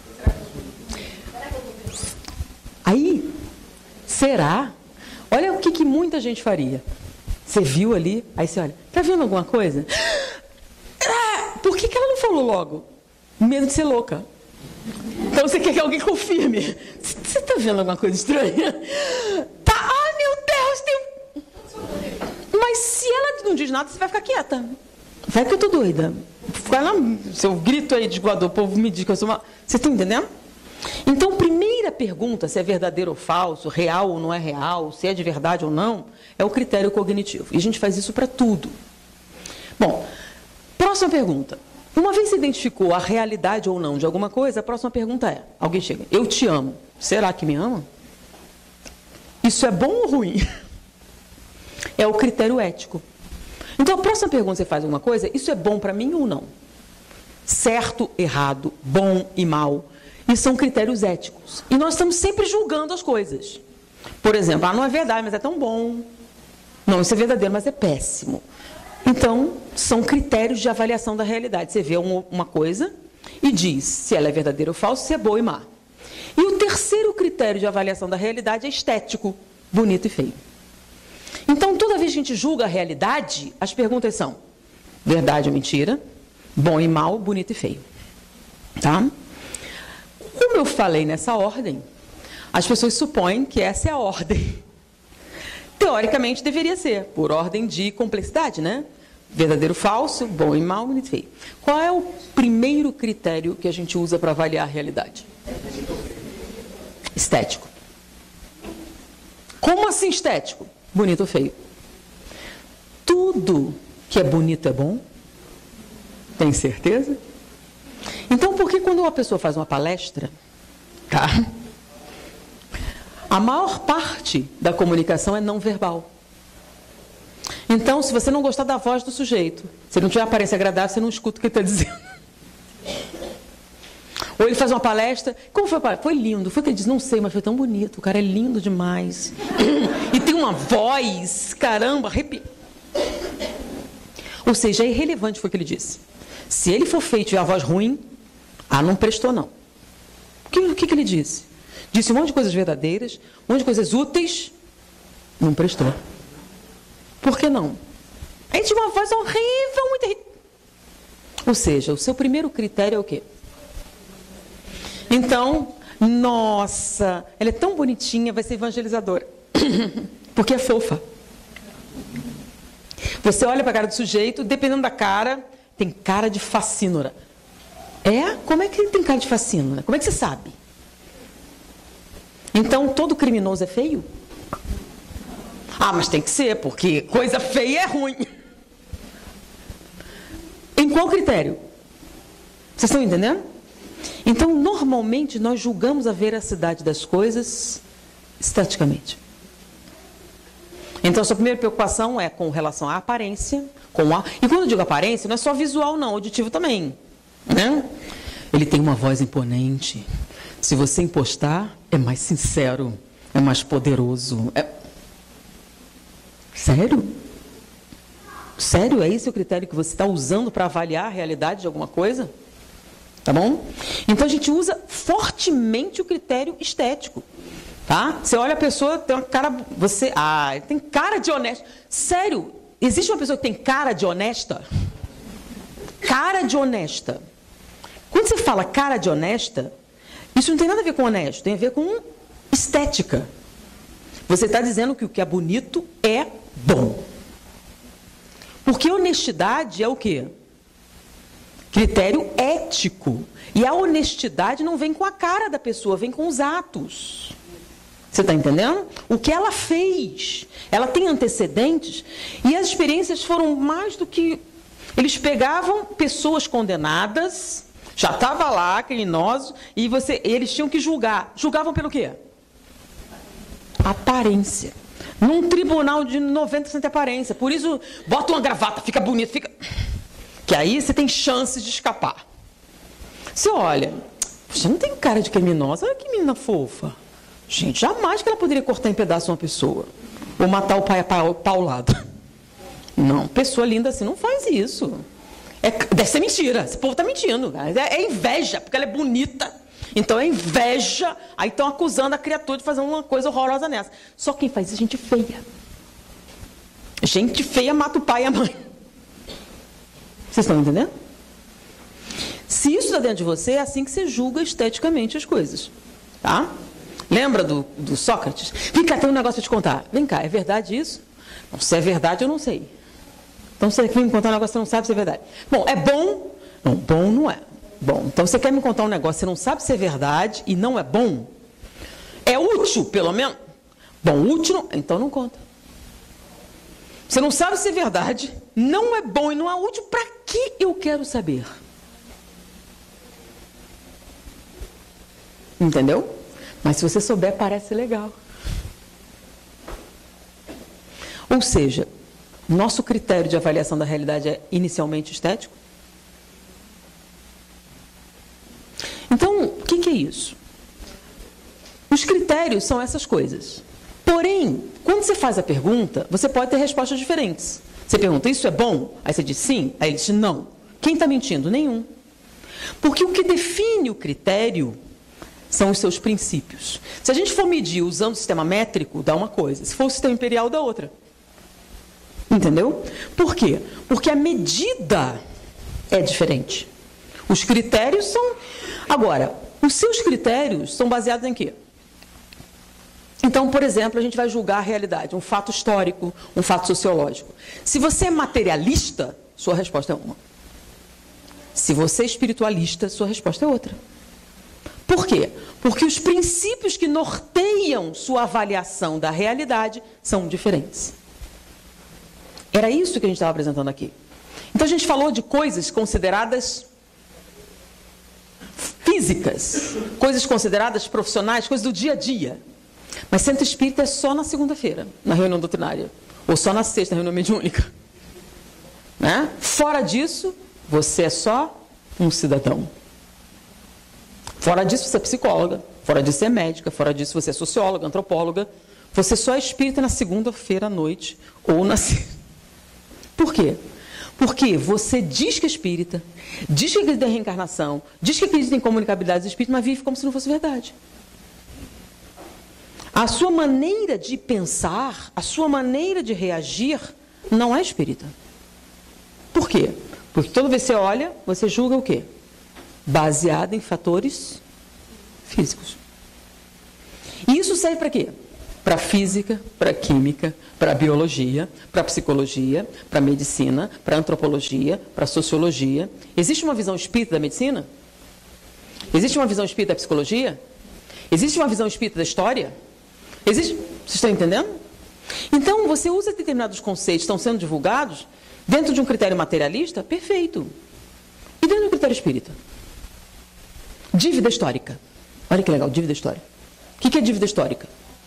Aí, será? Olha o que, que muita gente faria. Você viu ali, aí você olha, tá vendo alguma coisa? Ah, por que, que ela não falou logo? Medo de ser louca. Então você quer que alguém confirme. Você tá vendo alguma coisa estranha? Tá, ai meu Deus, tem... Mas se ela não diz nada, você vai ficar quieta. Vai que eu tô doida. Vai lá, seu grito aí de voador, o povo me diz que eu sou uma... Vocês estão entendendo? Então, primeira pergunta, se é verdadeiro ou falso, real ou não é real, se é de verdade ou não, é o critério cognitivo. E a gente faz isso para tudo. Bom, próxima pergunta. Uma vez você identificou a realidade ou não de alguma coisa, a próxima pergunta é, alguém chega, eu te amo, será que me ama? Isso é bom ou ruim? É o critério ético. Então, a próxima pergunta que você faz alguma coisa, isso é bom para mim ou não? Certo, errado, bom e mal. Isso são critérios éticos. E nós estamos sempre julgando as coisas. Por exemplo, ah, não é verdade, mas é tão bom. Não, isso é verdadeiro, mas é péssimo. Então, são critérios de avaliação da realidade. Você vê uma coisa e diz se ela é verdadeira ou falsa, se é boa e má. E o terceiro critério de avaliação da realidade é estético, bonito e feio. Então, toda vez que a gente julga a realidade, as perguntas são verdade ou mentira, bom e mal, bonito e feio. Tá? Como eu falei nessa ordem, as pessoas supõem que essa é a ordem. Teoricamente deveria ser, por ordem de complexidade, né? Verdadeiro, falso, bom e mal, bonito e feio. Qual é o primeiro critério que a gente usa para avaliar a realidade? Estético. Como assim estético? Bonito ou feio? Tudo que é bonito é bom? Tem certeza? Então, por que quando uma pessoa faz uma palestra, tá? A maior parte da comunicação é não verbal. Então, se você não gostar da voz do sujeito, se não tiver aparência agradável, você não escuta o que ele está dizendo. Ou ele faz uma palestra, como foi a palestra? Foi lindo, foi o que ele diz, não sei, mas foi tão bonito, o cara é lindo demais. E tem uma voz, caramba, arrepia. Ou seja, é irrelevante foi o que ele disse. Se ele for feio e tiver a voz ruim, ah, não prestou não. O que, o que, que ele disse? Disse um monte de coisas verdadeiras, um monte de coisas úteis, não prestou. Por que não? A gente tinha uma voz horrível, muito horrível. Ou seja, o seu primeiro critério é o quê? Então, nossa, ela é tão bonitinha, vai ser evangelizadora. Porque é fofa. Você olha para a cara do sujeito, dependendo da cara, tem cara de facínora. É? Como é que ele tem cara de facínora? Como é que você sabe? Então, todo criminoso é feio? Ah, mas tem que ser, porque coisa feia é ruim. Em qual critério? Vocês estão entendendo? Então, normalmente, nós julgamos a veracidade das coisas esteticamente. Então, a sua primeira preocupação é com relação à aparência. Com a... E quando eu digo aparência, não é só visual, não, auditivo também. Né? Ele tem uma voz imponente. Se você impostar, é mais sincero, é mais poderoso. É... Sério? Sério? É esse o critério que você está usando para avaliar a realidade de alguma coisa? Tá bom? Então, a gente usa fortemente o critério estético. Tá? Você olha a pessoa, tem uma cara... Você, ah, tem cara de honesta. Sério? Existe uma pessoa que tem cara de honesta? Cara de honesta. Quando você fala cara de honesta, isso não tem nada a ver com honesto, tem a ver com estética. Você está dizendo que o que é bonito é bom. Porque honestidade é o quê? Critério ético. E a honestidade não vem com a cara da pessoa, vem com os atos. Você está entendendo? O que ela fez. Ela tem antecedentes e as experiências foram mais do que... Eles pegavam pessoas condenadas, já estava lá, criminosos, e você, eles tinham que julgar. Julgavam pelo quê? Aparência. Num tribunal de noventa por cento de aparência. Por isso, bota uma gravata, fica bonito, fica... Que aí você tem chances de escapar. Você olha, você não tem cara de criminosa, olha que menina fofa. Gente, jamais que ela poderia cortar em pedaços uma pessoa. Ou matar o pai a paulado. Não, pessoa linda assim não faz isso. É, deve ser mentira, esse povo está mentindo. É, é inveja, porque ela é bonita. Então é inveja, aí estão acusando a criatura de fazer uma coisa horrorosa nessa. Só quem faz isso é gente feia. Gente feia mata o pai e a mãe. Vocês estão entendendo? Se isso está dentro de você, é assim que você julga esteticamente as coisas. Tá? Lembra do, do Sócrates? Vem cá, tem um negócio para te contar. Vem cá, é verdade isso? Não, se é verdade, eu não sei. Então você quer me contar um negócio que você não sabe se é verdade. Bom, é bom? Não, bom não é. Bom, então você quer me contar um negócio que você não sabe se é verdade e não é bom? É útil, pelo menos? Bom, útil, não, então não conta. Você não sabe se é verdade, não é bom e não é útil, para que eu quero saber? Entendeu? Mas se você souber, parece legal. Ou seja, nosso critério de avaliação da realidade é inicialmente estético? Então, o que, que é isso? Os critérios são essas coisas. Porém, quando você faz a pergunta, você pode ter respostas diferentes. Você pergunta, isso é bom? Aí você diz sim, aí ele diz não. Quem está mentindo? Nenhum. Porque o que define o critério são os seus princípios. Se a gente for medir usando o sistema métrico, dá uma coisa. Se for o sistema imperial, dá outra. Entendeu? Por quê? Porque a medida é diferente. Os critérios são... Agora, os seus critérios são baseados em quê? Então, por exemplo, a gente vai julgar a realidade, um fato histórico, um fato sociológico. Se você é materialista, sua resposta é uma. Se você é espiritualista, sua resposta é outra. Por quê? Porque os princípios que norteiam sua avaliação da realidade são diferentes. Era isso que a gente estava apresentando aqui. Então, a gente falou de coisas consideradas físicas, coisas consideradas profissionais, coisas do dia a dia. Mas centro espírita é só na segunda-feira, na reunião doutrinária. Ou só na sexta, na reunião mediúnica. Né? Fora disso, você é só um cidadão. Fora disso, você é psicóloga. Fora disso, você é médica. Fora disso, você é socióloga, antropóloga. Você só é espírita na segunda-feira à noite. Ou na... Por quê? Porque você diz que é espírita, diz que acredita em reencarnação, diz que acredita em comunicabilidade do espírito, mas vive como se não fosse verdade. A sua maneira de pensar, a sua maneira de reagir, não é espírita. Por quê? Porque toda vez que você olha, você julga o quê? Baseado em fatores físicos. E isso serve para quê? Para física, para química, para biologia, para psicologia, para medicina, para antropologia, para sociologia. Existe uma visão espírita da medicina? Existe uma visão espírita da psicologia? Existe uma visão espírita da história? Existe? Vocês estão entendendo? Então, você usa determinados conceitos que estão sendo divulgados dentro de um critério materialista, perfeito. E dentro do critério espírita? Dívida histórica. Olha que legal, dívida histórica. O que é dívida histórica?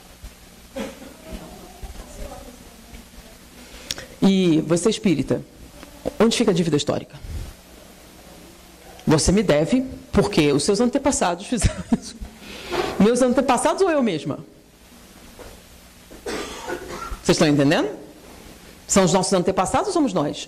E você é espírita, onde fica a dívida histórica? Você me deve porque os seus antepassados fizeram isso. Meus antepassados ou eu mesma? Vocês estão entendendo? São os nossos antepassados ou somos nós?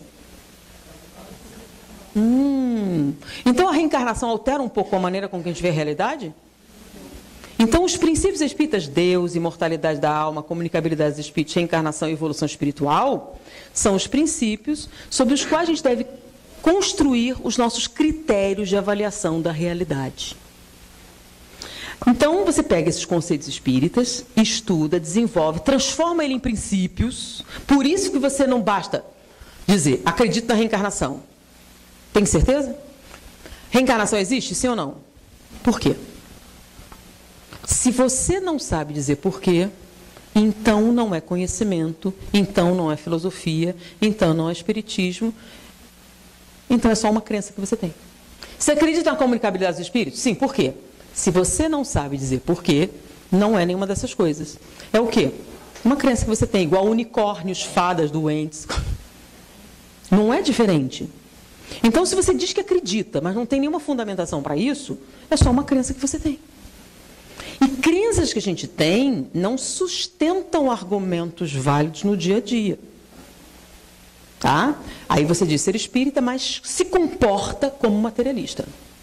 Hum, então a reencarnação altera um pouco a maneira com que a gente vê a realidade? Então os princípios espíritas, Deus, imortalidade da alma, comunicabilidade dos espíritos, reencarnação e evolução espiritual, são os princípios sobre os quais a gente deve construir os nossos critérios de avaliação da realidade. Então, você pega esses conceitos espíritas, estuda, desenvolve, transforma ele em princípios. Por isso que você não basta dizer, acredito na reencarnação. Tem certeza? Reencarnação existe, sim ou não? Por quê? Se você não sabe dizer por quê, então não é conhecimento, então não é filosofia, então não é espiritismo, então é só uma crença que você tem. Você acredita na comunicabilidade dos espíritos? Sim, por quê? Se você não sabe dizer por quê, não é nenhuma dessas coisas. É o quê? Uma crença que você tem, igual unicórnios, fadas, doentes. Não é diferente. Então, se você diz que acredita, mas não tem nenhuma fundamentação para isso, é só uma crença que você tem. E crenças que a gente tem não sustentam argumentos válidos no dia a dia. Tá? Aí você diz ser espírita, mas se comporta como materialista.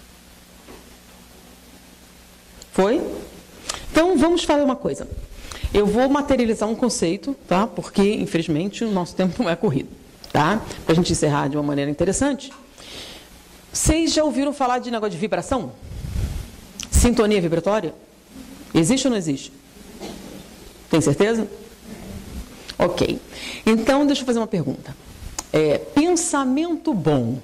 Foi? Então, vamos fazer uma coisa. Eu vou materializar um conceito, tá? Porque, infelizmente, o nosso tempo não é corrido. Tá? Para a gente encerrar de uma maneira interessante. Vocês já ouviram falar de negócio de vibração? Sintonia vibratória? Existe ou não existe? Tem certeza? Ok. Então, deixa eu fazer uma pergunta. É, pensamento bom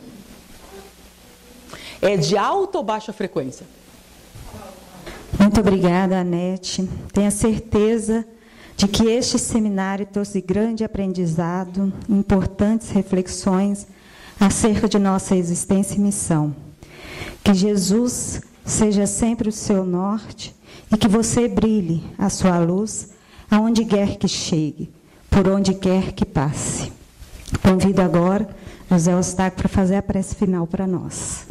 é de alta ou baixa frequência? Muito obrigada, Anete. Tenho certeza de que este seminário trouxe grande aprendizado, importantes reflexões acerca de nossa existência e missão. Que Jesus seja sempre o seu norte e que você brilhe a sua luz aonde quer que chegue, por onde quer que passe. Convido agora José Eustáquio para fazer a prece final para nós.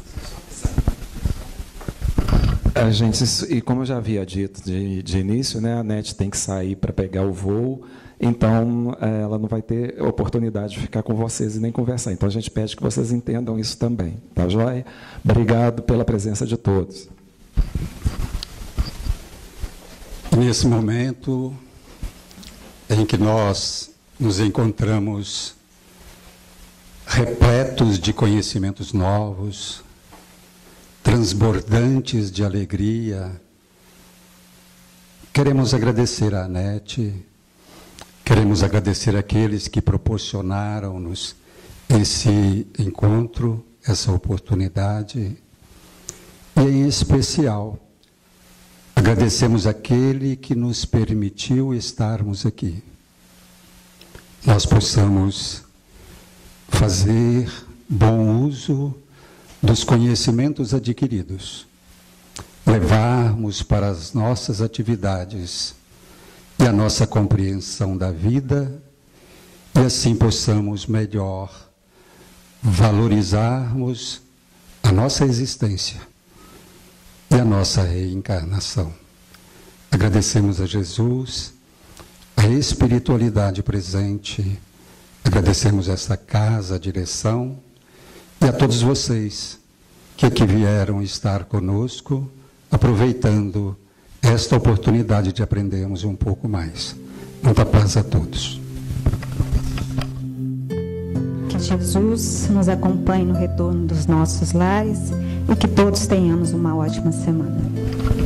A gente, e como eu já havia dito de, de início, né, a Nete tem que sair para pegar o voo, então ela não vai ter oportunidade de ficar com vocês e nem conversar. Então a gente pede que vocês entendam isso também. Tá joia? Obrigado pela presença de todos. Nesse momento em que nós nos encontramos repletos de conhecimentos novos, transbordantes de alegria, queremos agradecer a Anete, queremos agradecer aqueles que proporcionaram-nos esse encontro, essa oportunidade, e em especial, agradecemos aquele que nos permitiu estarmos aqui. Nós possamos fazer bom uso dos conhecimentos adquiridos, levarmos para as nossas atividades e a nossa compreensão da vida, e assim possamos melhor valorizarmos a nossa existência e a nossa reencarnação. Agradecemos a Jesus, a espiritualidade presente, agradecemos esta casa, a direção, e a todos vocês que aqui vieram estar conosco, aproveitando esta oportunidade de aprendermos um pouco mais. Muita paz a todos. Que Jesus nos acompanhe no retorno dos nossos lares e que todos tenhamos uma ótima semana.